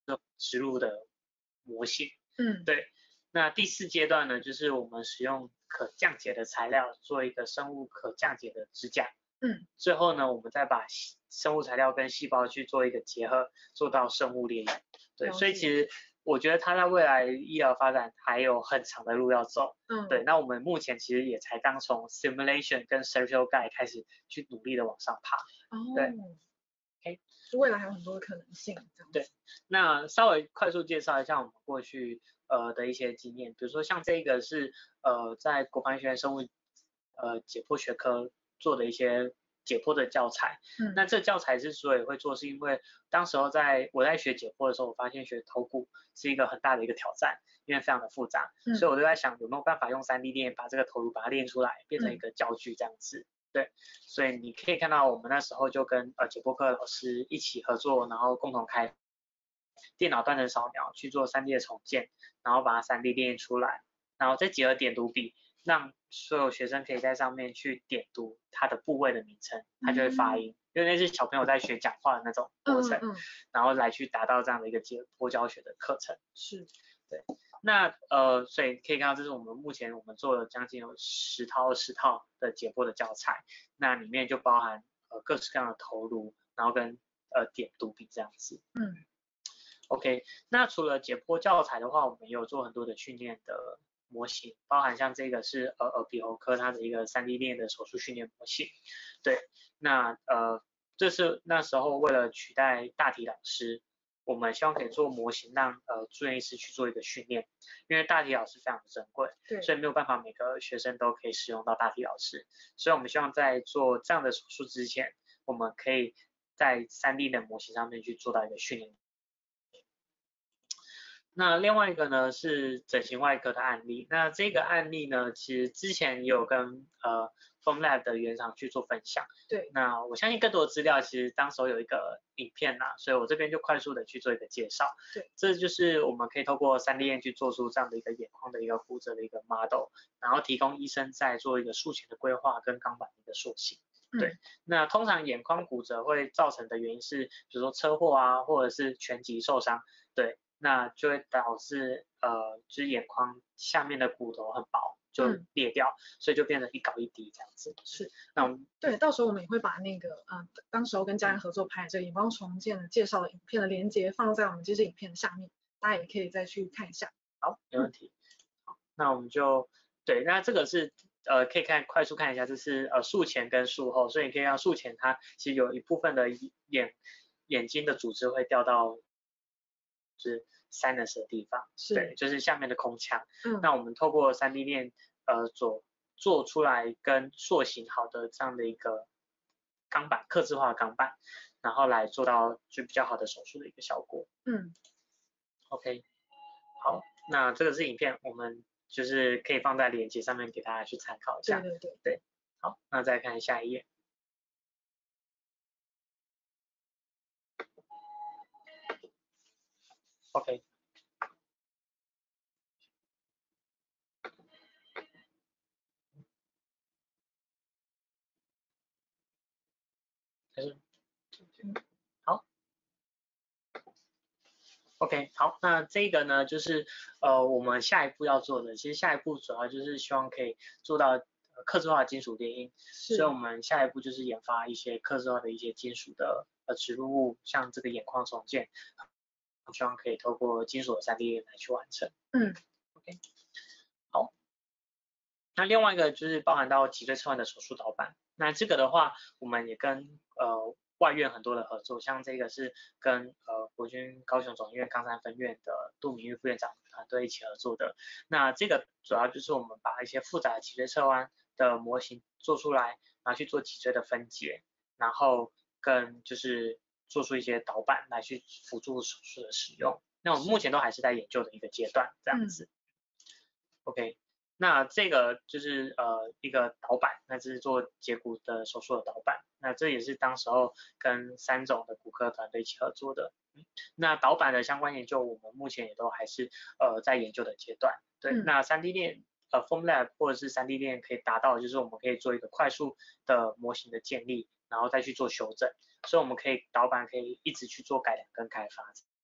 Speaker 2: 植入的模型。
Speaker 1: 嗯，
Speaker 2: 对。那第四阶段呢，就是我们使用可降解的材料做一个生物可降解的支架。
Speaker 1: 嗯，
Speaker 2: 最后呢，我们再把生物材料跟细胞去做一个结合，做到生物列印。对，所以其实我觉得它在未来医疗发展还有很长的路要走。
Speaker 1: 嗯，
Speaker 2: 对，那我们目前其实也才刚从 simulation 跟 surgical guide 开始去努力的往上爬。
Speaker 1: 哦，
Speaker 2: 对。OK，
Speaker 1: 未来还有很多的可能性。这样
Speaker 2: 对，那稍微快速介绍一下我们过去呃的一些经验，比如说像这个是呃在国防医学院生物呃解剖学科做的一些解剖的教材。
Speaker 1: 嗯，
Speaker 2: 那这教材之所以会做，是因为当时候在我在学解剖的时候，我发现学头骨是一个很大的一个挑战，因为非常的复杂，
Speaker 1: 嗯，
Speaker 2: 所以我就在想有没有办法用 三 D 列印把这个头颅把它练出来，变成一个教具这样子。对，所以你可以看到我们那时候就跟呃解剖课老师一起合作，然后共同开电脑断层扫描去做 三 D 的重建，然后把它 三 D 列印出来，然后再结合点读笔，让所有学生可以在上面去点读它的部位的名称，它就会发音，因为那是小朋友在学讲话的那种过程，
Speaker 1: 嗯嗯，
Speaker 2: 然后来去达到这样的一个解剖教学的课程。
Speaker 1: 是，
Speaker 2: 对。那呃，所以可以看到，这是我们目前我们做了将近有十套十套的解剖的教材，那里面就包含呃各式各样的头颅，然后跟呃点读笔这样子。
Speaker 1: 嗯
Speaker 2: OK，那除了解剖教材的话，我们也有做很多的训练的模型，包含像这个是呃耳鼻喉科它的一个 三 D 列印的手术训练模型。对，那呃这是那时候为了取代大体老师，我们希望可以做模型让呃住院医师去做一个训练，因为大体老师非常的珍贵，
Speaker 1: 对，
Speaker 2: 所以没有办法每个学生都可以使用到大体老师，所以我们希望在做这样的手术之前，我们可以在 三 D 的模型上面去做到一个训练。那另外一个呢是整形外科的案例，那这个案例呢，其实之前也有跟呃 Formlab 的原厂去做分享。
Speaker 1: 对，
Speaker 2: 那我相信更多的资料其实当时候有一个影片呐，所以我这边就快速的去做一个介绍。
Speaker 1: 对，
Speaker 2: 这就是我们可以透过 三 D 列印去做出这样的一个眼眶的一个骨折的一个 model， 然后提供医生在做一个术前的规划跟钢板的一个塑形。对，
Speaker 1: 嗯，
Speaker 2: 那通常眼眶骨折会造成的原因是，比如说车祸啊，或者是拳击受伤。对。那就会导致呃，就是眼眶下面的骨头很薄，就裂掉，嗯、所以就变成一高一低这样子。
Speaker 1: 是，
Speaker 2: 那我们
Speaker 1: 对，到时候我们也会把那个呃，当时候跟家人合作拍这个眼光重建的介绍的影片的连接放在我们这支影片的下面，大家也可以再去看一下。
Speaker 2: 好，没问题。好，那我们就对，那这个是呃，可以看快速看一下，这是呃术前跟术后，所以你可以看术前它其实有一部分的眼眼睛的组织会掉到。是 sinus 的地方，对，就是下面的空腔。嗯，那我们透过 三 D 列呃做做出来跟塑形好的这样的一个钢板，客制化的钢板，然后来做到就比较好的手术的一个效果。嗯 ，OK， 好，那这个是影片，我们就是可以放在链接上面给大家去参考一下。
Speaker 1: 对对对
Speaker 2: 对，好，那再看下一页。OK， 好 ，OK， 好，那这个呢，就是呃我们下一步要做的，其实下一步主要就是希望可以做到客制化金属列印，所以我们下一步就是研发一些客制化的一些金属的呃植入物，像这个眼眶重建，希望可以透过金属的 三 D 列印来去完成。嗯 ，OK， 好。那另外一个就是包含到脊椎侧弯的手术导板，那这个的话，我们也跟呃外院很多的合作，像这个是跟呃国军高雄总医院冈山分院的杜明玉副院长团队一起合作的。那这个主要就是我们把一些复杂的脊椎侧弯的模型做出来，然后去做脊椎的分解，然后跟就是做出一些导板来去辅助手术的使用。那我们目前都还是在研究的一个阶段，这样子。嗯、OK。那这个就是呃一个导板，那这是做截骨的手术的导板，那这也是当时候跟三种的骨科团队一起合作的。嗯、那导板的相关研究，我们目前也都还是呃在研究的阶段。对，嗯、那 三 D 列呃 Formlab 或者是 三 D 列可以达到，就是我们可以做一个快速的模型的建立，然后再去做修正，所以我们可以导板可以一直去做改良跟开发。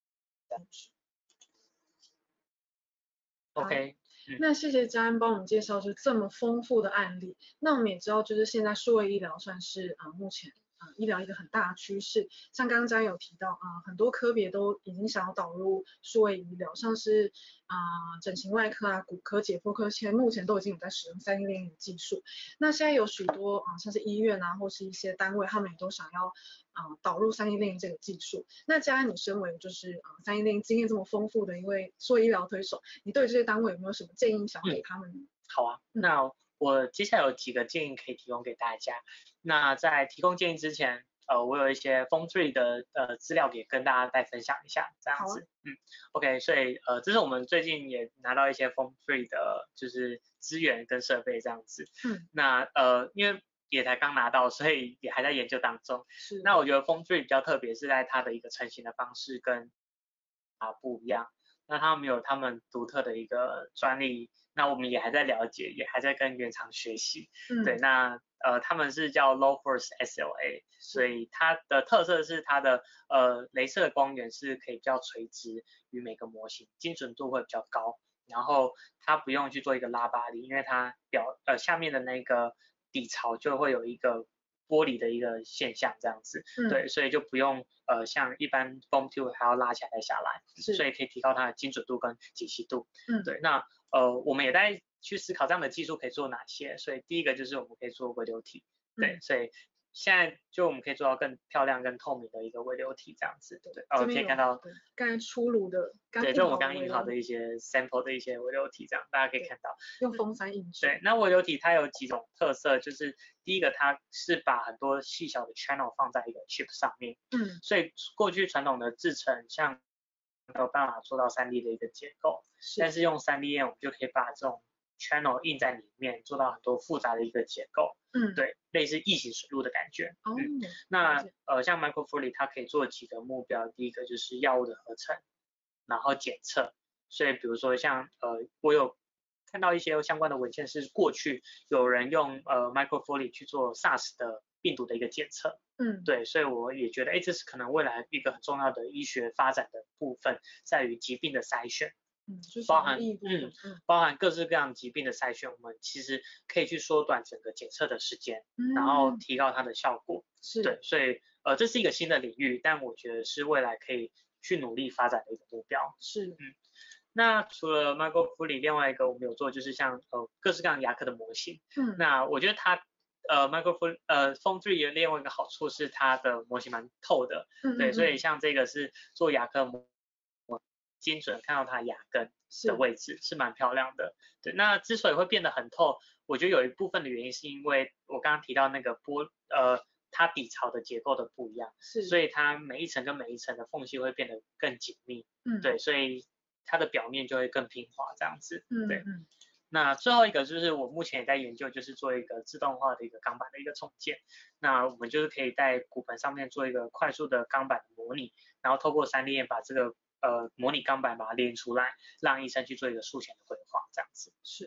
Speaker 2: OK，
Speaker 1: 嗯、那谢谢嘉恩帮我们介绍就是这么丰富的案例。那我们也知道，就是现在数位医疗算是啊、呃、目前啊、呃、医疗一个很大的趋势。像刚刚嘉恩有提到啊、呃，很多科别都已经想要导入数位医疗，像是啊、呃、整形外科啊、骨科、解剖科，现在目前都已经有在使用三 D 列印的技术。那现在有许多啊、呃、像是医院啊或是一些单位，他们也都想要啊、呃、导入三 D 列印这个技术。那嘉恩，你身为就是啊三 D 列印经验这么丰富的一位数位医疗推手，你对这些单位有没有什么建议想要给他们？
Speaker 2: 嗯、好啊，
Speaker 1: 嗯、
Speaker 2: 那我接下来有几个建议可以提供给大家。那在提供建议之前，呃，我有一些 Form three 的呃资料也跟大家再分享一下，这样子。啊、嗯 ，OK， 所以呃，这是我们最近也拿到一些 Form three 的，就是资源跟设备这样子。
Speaker 1: 嗯，
Speaker 2: 那呃，因为也才刚拿到，所以也还在研究当中。
Speaker 1: 是。
Speaker 2: 那我觉得 Form three 比较特别是在它的一个成型的方式跟啊不一样。那他们有他们独特的一个专利，那我们也还在了解，也还在跟原厂学习。嗯、对，那呃他们是叫 Low Force S L A， 所以它的特色是它的呃雷射光源是可以比较垂直于每个模型，精准度会比较高，然后它不用去做一个拉拔力，因为它表呃下面的那个底槽就会有一个剥离的一个现象这样子，嗯、对，所以就不用呃像一般 Form two 还要拉起来再下来，所以可以提高它的精准度跟解析度。嗯，对，那呃我们也在去思考这样的技术可以做哪些，所以第一个就是我们可以做微流体，对，嗯、所以现在就我们可以做到更漂亮、更透明的一个微流体这样子，对，呃可以看到
Speaker 1: 刚才出炉的，
Speaker 2: 对，这我们刚刚印好的一些 sample 的一些微流体这样，大家可以看到
Speaker 1: 用风扇印制。
Speaker 2: 对，那微流体它有几种特色，就是第一个它是把很多细小的 channel 放在一个 chip 上面，嗯，所以过去传统的制程像没有办法做到 三 D 的一个结构，是但是用 三 D 列我们就可以把这种 channel 印在里面，做到很多复杂的一个结构，嗯，对，类似异形水路的感觉。哦，嗯、那呃像 microfluidic 它可以做几个目标，第一个就是药物的合成，然后检测，所以比如说像呃我有看到一些相关的文献是过去有人用呃 microfluidic 去做 SARS 的病毒的一个检测，嗯，对，所以我也觉得哎这是可能未来一个很重要的医学发展的部分，在于疾病的筛选。嗯，包含嗯包含各式各样疾病的筛选，我们其实可以去缩短整个检测的时间，嗯、然后提高它的效果。是，对，所以呃这是一个新的领域，但我觉得是未来可以去努力发展的一个目标。是，嗯，那除了 microfluidic， 另外一个我们有做就是像呃各式各样牙科的模型。嗯，那我觉得它呃 microfluidic 呃 Form three 的另外一个好处是它的模型蛮透的，嗯嗯嗯对，所以像这个是做牙科模。精准看到它牙根的位置 是, 是蛮漂亮的，对。那之所以会变得很透，我觉得有一部分的原因是因为我刚刚提到那个玻呃它底槽的结构的不一样，是，所以它每一层跟每一层的缝隙会变得更紧密，嗯，对，所以它的表面就会更平滑这样子，嗯，对。嗯那最后一个就是我目前也在研究，就是做一个自动化的一个钢板的一个重建。那我们就是可以在骨盆上面做一个快速的钢板的模拟，然后透过 三 D 列印把这个呃模拟钢板把它列出来，让医生去做一个术前的规划，这样子。是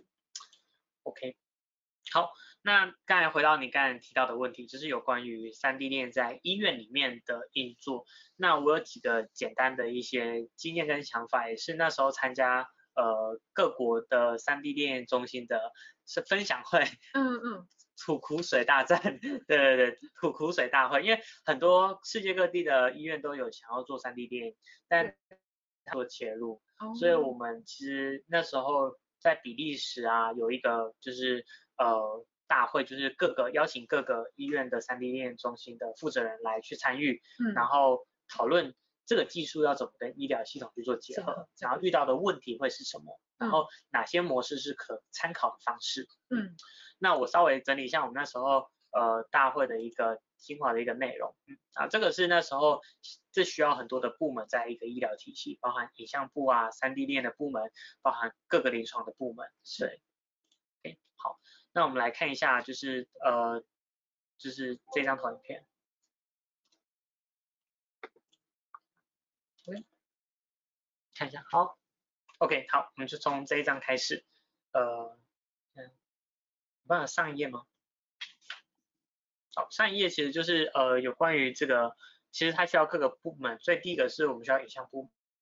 Speaker 2: ，OK。好，那刚才回到你刚才提到的问题，就是有关于 三 D 列印在医院里面的运作。那我有几个简单的一些经验跟想法，也是那时候参加。呃，各国的 三 D 列印中心的是分享会，嗯嗯，吐苦水大战，对对对，吐苦水大会，因为很多世界各地的医院都有想要做 三 D 列印，但做切入，哦、所以我们其实那时候在比利时啊有一个就是呃大会，就是各个邀请各个医院的 三 D 列印中心的负责人来去参与，嗯、然后讨论。这个技术要怎么跟医疗系统去做结合，然后遇到的问题会是什么，然后哪些模式是可参考的方式。嗯，那我稍微整理一下我们那时候呃大会的一个精华的一个内容。嗯，啊，这个是那时候这需要很多的部门在一个医疗体系，包含影像部啊、三 D 列印的部门，包含各个临床的部门。对 ，OK， 好，那我们来看一下，就是呃，就是这张投影片。看一下，好 ，OK， 好，我们就从这一张开始，呃，嗯，有办法上一页吗？好，上一页其实就是呃有关于这个，其实它需要各个部门，所以第一个是我们需要影像部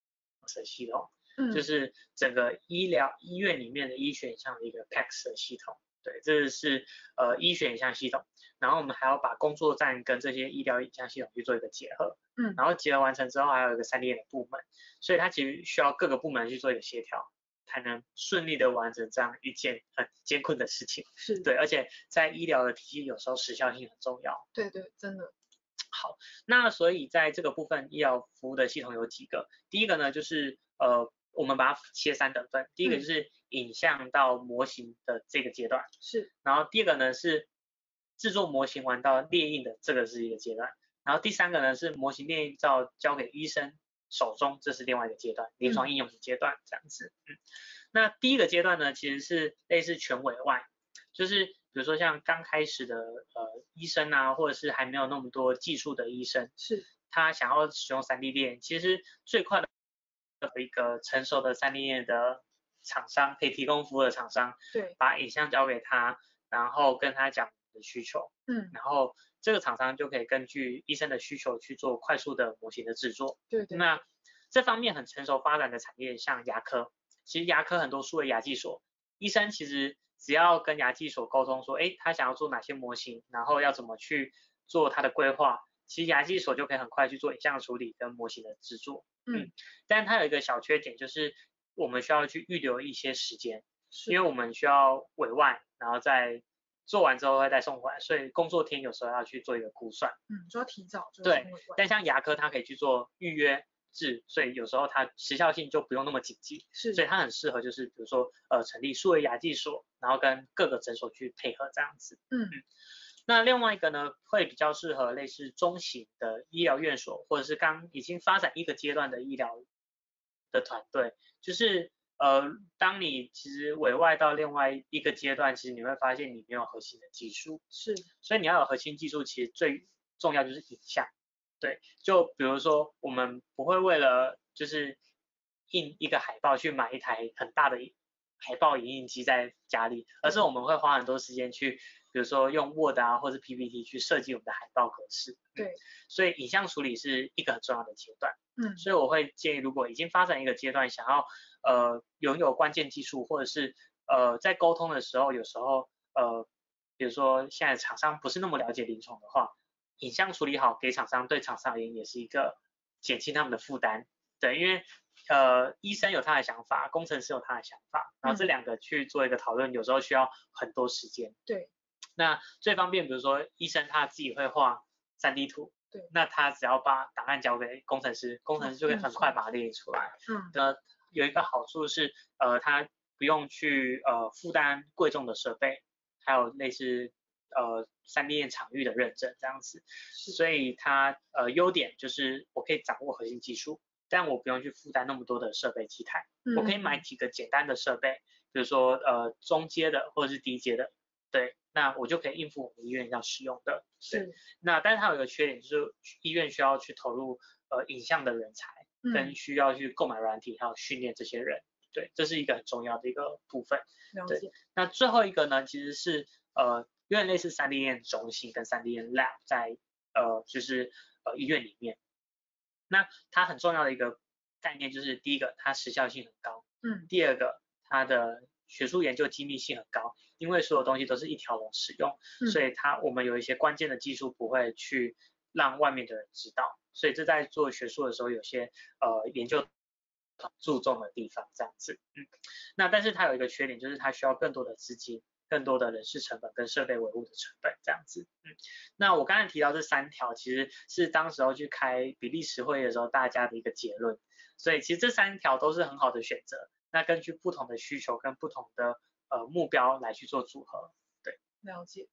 Speaker 2: 的系统，
Speaker 1: 嗯，
Speaker 2: 就是整个医疗医院里面的医学影像的一个 P A X 的系统。对，这是呃医学影像系统，然后我们还要把工作站跟这些医疗影像系统去做一个结合，
Speaker 1: 嗯，
Speaker 2: 然后结合完成之后还有一个 三 D 的部门，所以它其实需要各个部门去做一个协调，才能顺利的完成这样一件很艰困的事情。
Speaker 1: 是，
Speaker 2: 对，而且在医疗的体系有时候时效性很重要。
Speaker 1: 对对，真的。
Speaker 2: 好，那所以在这个部分医疗服务的系统有几个，第一个呢就是呃我们把它切三等份，第一个就是影像到模型的这个阶段，
Speaker 1: 是，
Speaker 2: 然后第二个呢是制作模型完到列印的，这个是一个阶段，然后第三个呢是模型列印照交给医生手中，这是另外一个阶段，临床应用的阶段这样子。嗯，那第一个阶段呢其实是类似全委外，就是比如说像刚开始的呃医生啊，或者是还没有那么多技术的医生，
Speaker 1: 是
Speaker 2: 他想要使用 三 D 列印，其实最快的一个成熟的 三 D 列印的厂商，可以提供服务的厂商，
Speaker 1: 对，
Speaker 2: 把影像交给他，然后跟他讲的需求，
Speaker 1: 嗯，
Speaker 2: 然后这个厂商就可以根据医生的需求去做快速的模型的制作。
Speaker 1: 对对，
Speaker 2: 那这方面很成熟发展的产业，像牙科，其实牙科很多数位牙技所，医生其实只要跟牙技所沟通说，哎，他想要做哪些模型，然后要怎么去做他的规划，其实牙技所就可以很快去做影像处理跟模型的制作。
Speaker 1: 嗯，
Speaker 2: 嗯，但它有一个小缺点，就是我们需要去预留一些时间，因为我们需要委外，然后再做完之后会再送回来，所以工作天有时候要去做一个估算。
Speaker 1: 嗯，就要提早。
Speaker 2: 对，但像牙科它可以去做预约制，所以有时候它时效性就不用那么紧急，
Speaker 1: 是，
Speaker 2: 所以它很适合就是比如说呃成立数位牙技所，然后跟各个诊所去配合这样子。
Speaker 1: 嗯，
Speaker 2: 嗯，那另外一个呢，会比较适合类似中型的医疗院所，或者是刚已经发展一个阶段的医疗的团队，就是呃，当你其实委外到另外一个阶段，其实你会发现你没有核心的技术，
Speaker 1: 是，
Speaker 2: 所以你要有核心技术，其实最重要就是影像。对，就比如说我们不会为了就是印一个海报去买一台很大的海报影印机在家里，而是我们会花很多时间去，比如说用 Word 啊或是 P P T 去设计我们的海报格式。
Speaker 1: 对，
Speaker 2: 所以影像处理是一个很重要的阶段。
Speaker 1: 嗯，
Speaker 2: 所以我会建议，如果已经发展一个阶段，想要呃拥有关键技术，或者是呃在沟通的时候，有时候呃比如说现在厂商不是那么了解临床的话，影像处理好给厂商，对厂商而言也是一个减轻他们的负担。对，因为呃医生有他的想法，工程师有他的想法，然后这两个去做一个讨论，有时候需要很多时间。
Speaker 1: 对，
Speaker 2: 那最方便，比如说医生他自己会画 三 D 图，
Speaker 1: 对，
Speaker 2: 那他只要把档案交给工程师，工程师就可以很快把它列印出来。
Speaker 1: 嗯，
Speaker 2: 呃，有一个好处是，呃，他不用去呃负担贵重的设备，还有类似呃 三 D 场域的认证这样子，所以它呃优点就是我可以掌握核心技术，但我不用去负担那么多的设备机台，
Speaker 1: 嗯、
Speaker 2: 我可以买几个简单的设备，比如说呃中阶的或者是低阶的，对，那我就可以应付我们医院要使用的。
Speaker 1: 是，
Speaker 2: 那但是它有一个缺点，就是医院需要去投入呃影像的人才，跟需要去购买软体，还有训练这些人。对，这是一个很重要的一个部分。对，那最后一个呢，其实是呃有点类似 三 D 列印中心跟 三 D 列印 lab 在呃就是呃医院里面。那它很重要的一个概念就是第一个，它时效性很高。
Speaker 1: 嗯。
Speaker 2: 第二个，它的学术研究机密性很高，因为所有东西都是一条龙使用，
Speaker 1: 嗯、
Speaker 2: 所以它我们有一些关键的技术不会去让外面的人知道，所以这在做学术的时候有些呃研究注重的地方这样子。嗯，那但是它有一个缺点，就是它需要更多的资金，更多的人事成本跟设备维护的成本这样子。嗯，那我刚才提到这三条其实是当时候去开比利时会议的时候大家的一个结论，所以其实这三条都是很好的选择，那根据不同的需求跟不同的呃目标来去做组合。对，
Speaker 1: 了解。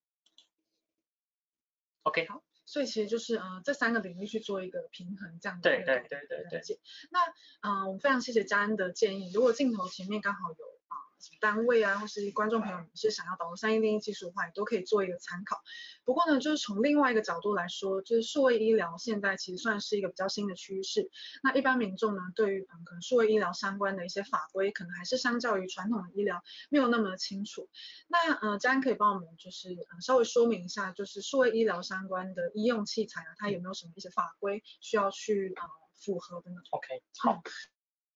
Speaker 2: OK，
Speaker 1: 好，所以其实就是呃这三个领域去做一个平衡，这样的
Speaker 2: 对对对对对。
Speaker 1: 那呃我们非常谢谢嘉恩的建议，如果镜头前面刚好有啊、呃、什么单位啊，或是观众朋友们是想要导入三 D 列印技术的话，也都可以做一个参考。不过呢，就是从另外一个角度来说，就是数位医疗现在其实算是一个比较新的趋势。那一般民众呢，对于嗯可能数位医疗相关的一些法规，可能还是相较于传统的医疗没有那么清楚。那呃嘉恩可以帮我们就是呃稍微说明一下，就是数位医疗相关的医用器材啊，它有没有什么一些法规需要去呃符合的呢
Speaker 2: ？OK， 好。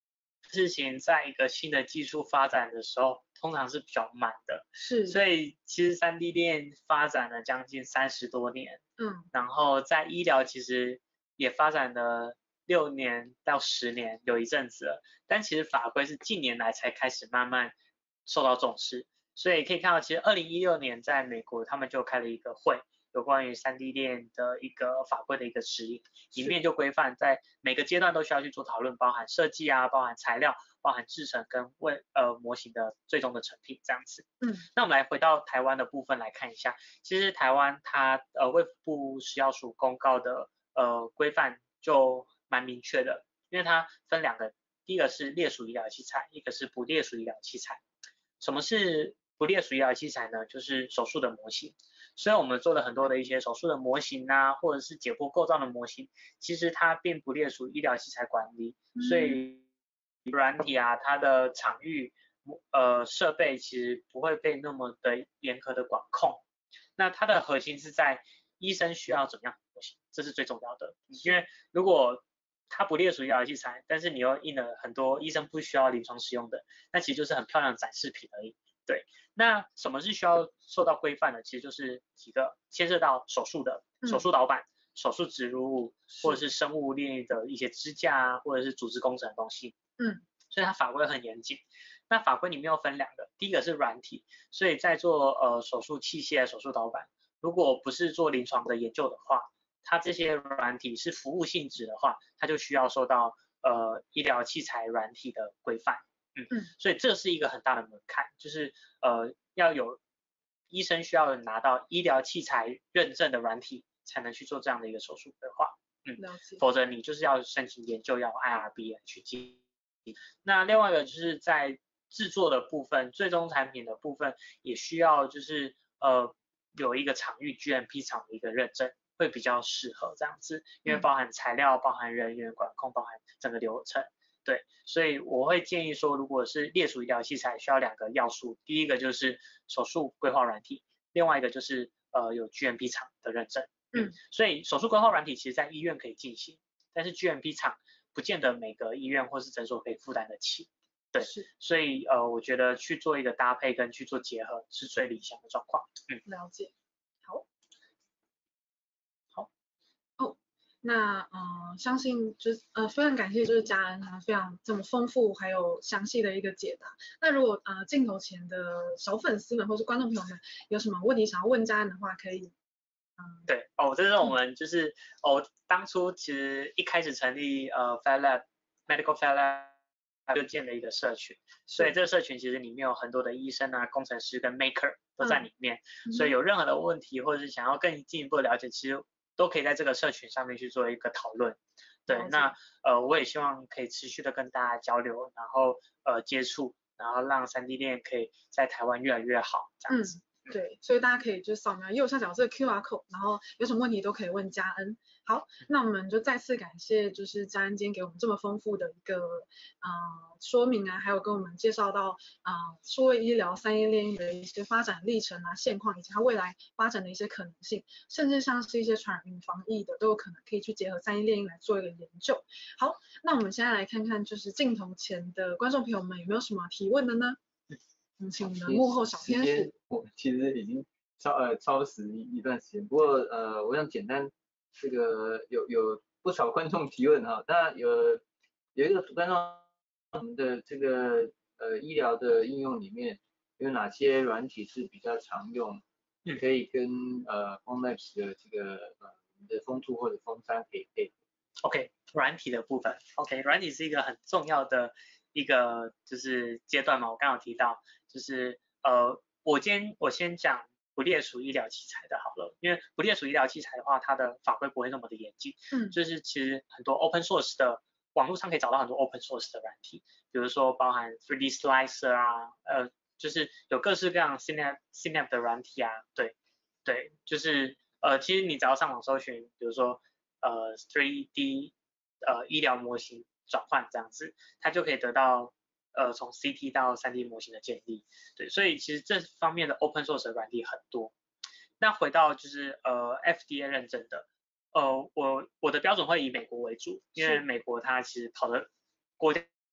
Speaker 2: 事情在一个新的技术发展的时候，通常是比较慢的。
Speaker 1: 是。
Speaker 2: 所以其实 三 D 列印发展了将近三十多年，
Speaker 1: 嗯，
Speaker 2: 然后在医疗其实也发展了六年到十年，有一阵子了。但其实法规是近年来才开始慢慢受到重视。所以可以看到，其实二零一六年在美国他们就开了一个会，有关于 三 D 列印的一个法规的一个指引，里面就规范在每个阶段都需要去做讨论，包含设计啊，包含材料，包含制程跟为呃模型的最终的成品这样子。
Speaker 1: 嗯，
Speaker 2: 那我们来回到台湾的部分来看一下，其实台湾它呃卫福部食药署公告的呃规范就蛮明确的，因为它分两个，第一个是列属医疗器材，一个是不列属医疗器材。什么是不列属医疗器材呢？就是手术的模型。虽然我们做了很多的一些手术的模型啊，或者是解剖构造的模型，其实它并不列属医疗器材管理，所以软体啊，它的场域呃设备其实不会被那么的严格的管控。那它的核心是在医生需要怎么样的模型，这是最重要的。因为如果它不列属医疗器材，但是你又印了很多医生不需要临床使用的，那其实就是很漂亮的展示品而已。对，那什么是需要受到规范的？其实就是几个牵涉到手术的，手术导板、嗯、手术植入物，或者是生物列的一些支架啊，或者是组织工程的东西。
Speaker 1: 嗯，
Speaker 2: 所以它法规很严谨。那法规里面又分两个，第一个是软体，所以在做呃手术器械、手术导板，如果不是做临床的研究的话，它这些软体是服务性质的话，它就需要受到呃医疗器材软体的规范。嗯，嗯，所以这是一个很大的门槛，就是呃要有医生需要拿到医疗器材认证的软体，才能去做这样的一个手术规划。嗯，否则你就是要申请研究，要 I R B 去进。那另外一个就是在制作的部分，最终产品的部分也需要就是呃有一个场域 G M P 厂的一个认证，会比较适合这样子，因为包含材料、包含人员管控、包含整个流程。对，所以我会建议说，如果是列属医疗器材，需要两个要素，第一个就是手术规划软体，另外一个就是呃有 G M P 厂的认证。嗯，所以手术规划软体其实在医院可以进行，但是 G M P 厂不见得每个医院或是诊所可以负担得起。对，所以呃我觉得去做一个搭配跟去做结合是最理想的状况。嗯，
Speaker 1: 了解。好，好，哦。那呃，相信就是呃，非常感谢就是嘉恩他非常这么丰富还有详细的一个解答。那如果呃镜头前的小粉丝们或是观众朋友们有什么问题想要问嘉恩的话，可以。
Speaker 2: 嗯，对哦，这是我们就是哦，当初其实一开始成立呃 Fat Lab Medical Fat Lab 就建了一个社群，所以这个社群其实里面有很多的医生啊、工程师跟 Maker 都在里面，嗯、所以有任何的问题或者是想要更进一步了解，其实都可以在这个社群上面去做一个讨论。对，那呃我也希望可以持续的跟大家交流，然后呃接触，然后让 三 D 列印可以在台湾越来越好这样子。
Speaker 1: 嗯对，所以大家可以就扫描右下角这个 Q R code， 然后有什么问题都可以问嘉恩。好，那我们就再次感谢就是嘉恩今天给我们这么丰富的一个呃说明啊，还有跟我们介绍到啊、呃、数位医疗三 D 列印的一些发展历程啊、现况以及它未来发展的一些可能性，甚至像是一些传染病防疫的都有可能可以去结合三 D 列印来做一个研究。好，那我们现在来看看就是镜头前的观众朋友们有没有什么提问的呢？嗯，请我们的幕后小天使。
Speaker 3: 我其实已经超呃超时一一段时间，不过呃我想简单这个有有不少观众提问哈，那有有一个观众我们的这个呃医疗的应用里面有哪些软体是比较常用，
Speaker 2: 嗯、
Speaker 3: 可以跟呃 Formlabs 的这个呃的风兔或者风三可以配合。
Speaker 2: OK， 软体的部分 ，OK， 软体是一个很重要的一个就是阶段嘛，我刚刚有提到，就是呃，我先我先讲不列属医疗器材的好了，因为不列属医疗器材的话，它的法规不会那么的严谨，
Speaker 1: 嗯，
Speaker 2: 就是其实很多 open source 的网络上可以找到很多 open source 的软体，比如说包含 三 D Slicer 啊，呃，就是有各式各样 Synapse Synapse 的软体啊，对对，就是呃，其实你只要上网搜寻，比如说呃 三 D 呃医疗模型转换这样子，它就可以得到呃从 C T 到 三 D 模型的建立。对，所以其实这方面的 open source 的软体很多。那回到就是呃 F D A 认证的，呃我我的标准会以美国为主，因为美国它其实跑的国家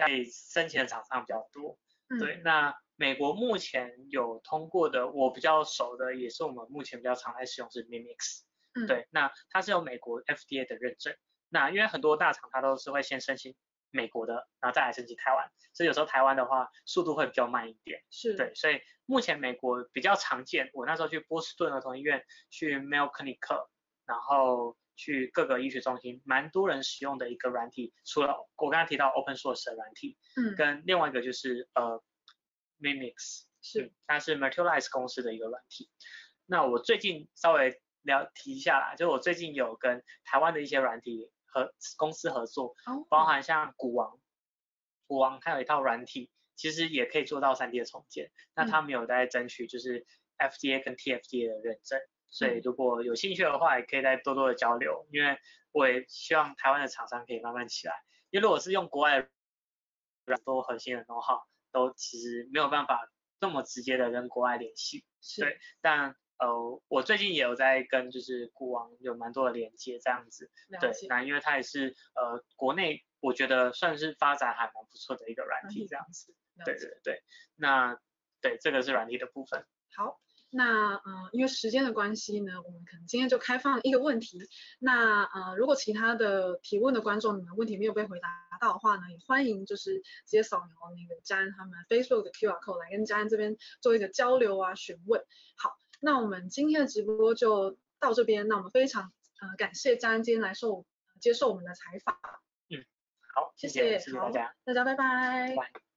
Speaker 2: 可以申请的厂商比较多。
Speaker 1: 嗯、
Speaker 2: 对，那美国目前有通过的，我比较熟的，也是我们目前比较常来使用是 Mimics。
Speaker 1: 嗯、
Speaker 2: 对，那它是有美国 F D A 的认证。那因为很多大厂它都是会先申请美国的，然后再来申请台湾，所以有时候台湾的话速度会比较慢一点。
Speaker 1: 是。
Speaker 2: 对，所以目前美国比较常见，我那时候去波士顿儿童医院、去 Mayo Clinic， 然后去各个医学中心，蛮多人使用的一个软体，除了我刚才提到 Open Source 的软体，
Speaker 1: 嗯，
Speaker 2: 跟另外一个就是呃 Mimics，
Speaker 1: 是、
Speaker 2: 嗯，它是 Materialize 公司的一个软体。那我最近稍微聊提一下啦，就我最近有跟台湾的一些软体和公司合作，
Speaker 1: 哦、
Speaker 2: 包含像股王，股王它有一套软体，其实也可以做到 三 D 的重建，那他们有在争取就是 F D A 跟 T F D A 的认证。所以如果有兴趣的话，也可以再多多的交流，因为我也希望台湾的厂商可以慢慢起来。因为如果是用国外的很多核心的 know-how， 都其实没有办法这么直接的跟国外联系。对，但呃，我最近也有在跟就是股王有蛮多的连接这样子。对，那因为它也是呃国内我觉得算是发展还蛮不错的一个软体这样子。对对对，那对这个是软体的部分。
Speaker 1: 好。那呃，因为时间的关系呢，我们可能今天就开放一个问题。那呃，如果其他的提问的观众，你们问题没有被回答到的话呢，也欢迎就是直接扫描那个嘉安他们 Facebook 的 Q R code 来跟嘉安这边做一个交流啊询问。好，那我们今天的直播就到这边。那我们非常呃感谢嘉安今天来受接受我们的采访。
Speaker 2: 嗯，好，谢
Speaker 1: 谢
Speaker 2: 谢，谢谢大家，
Speaker 1: 大家拜拜。
Speaker 2: 拜拜。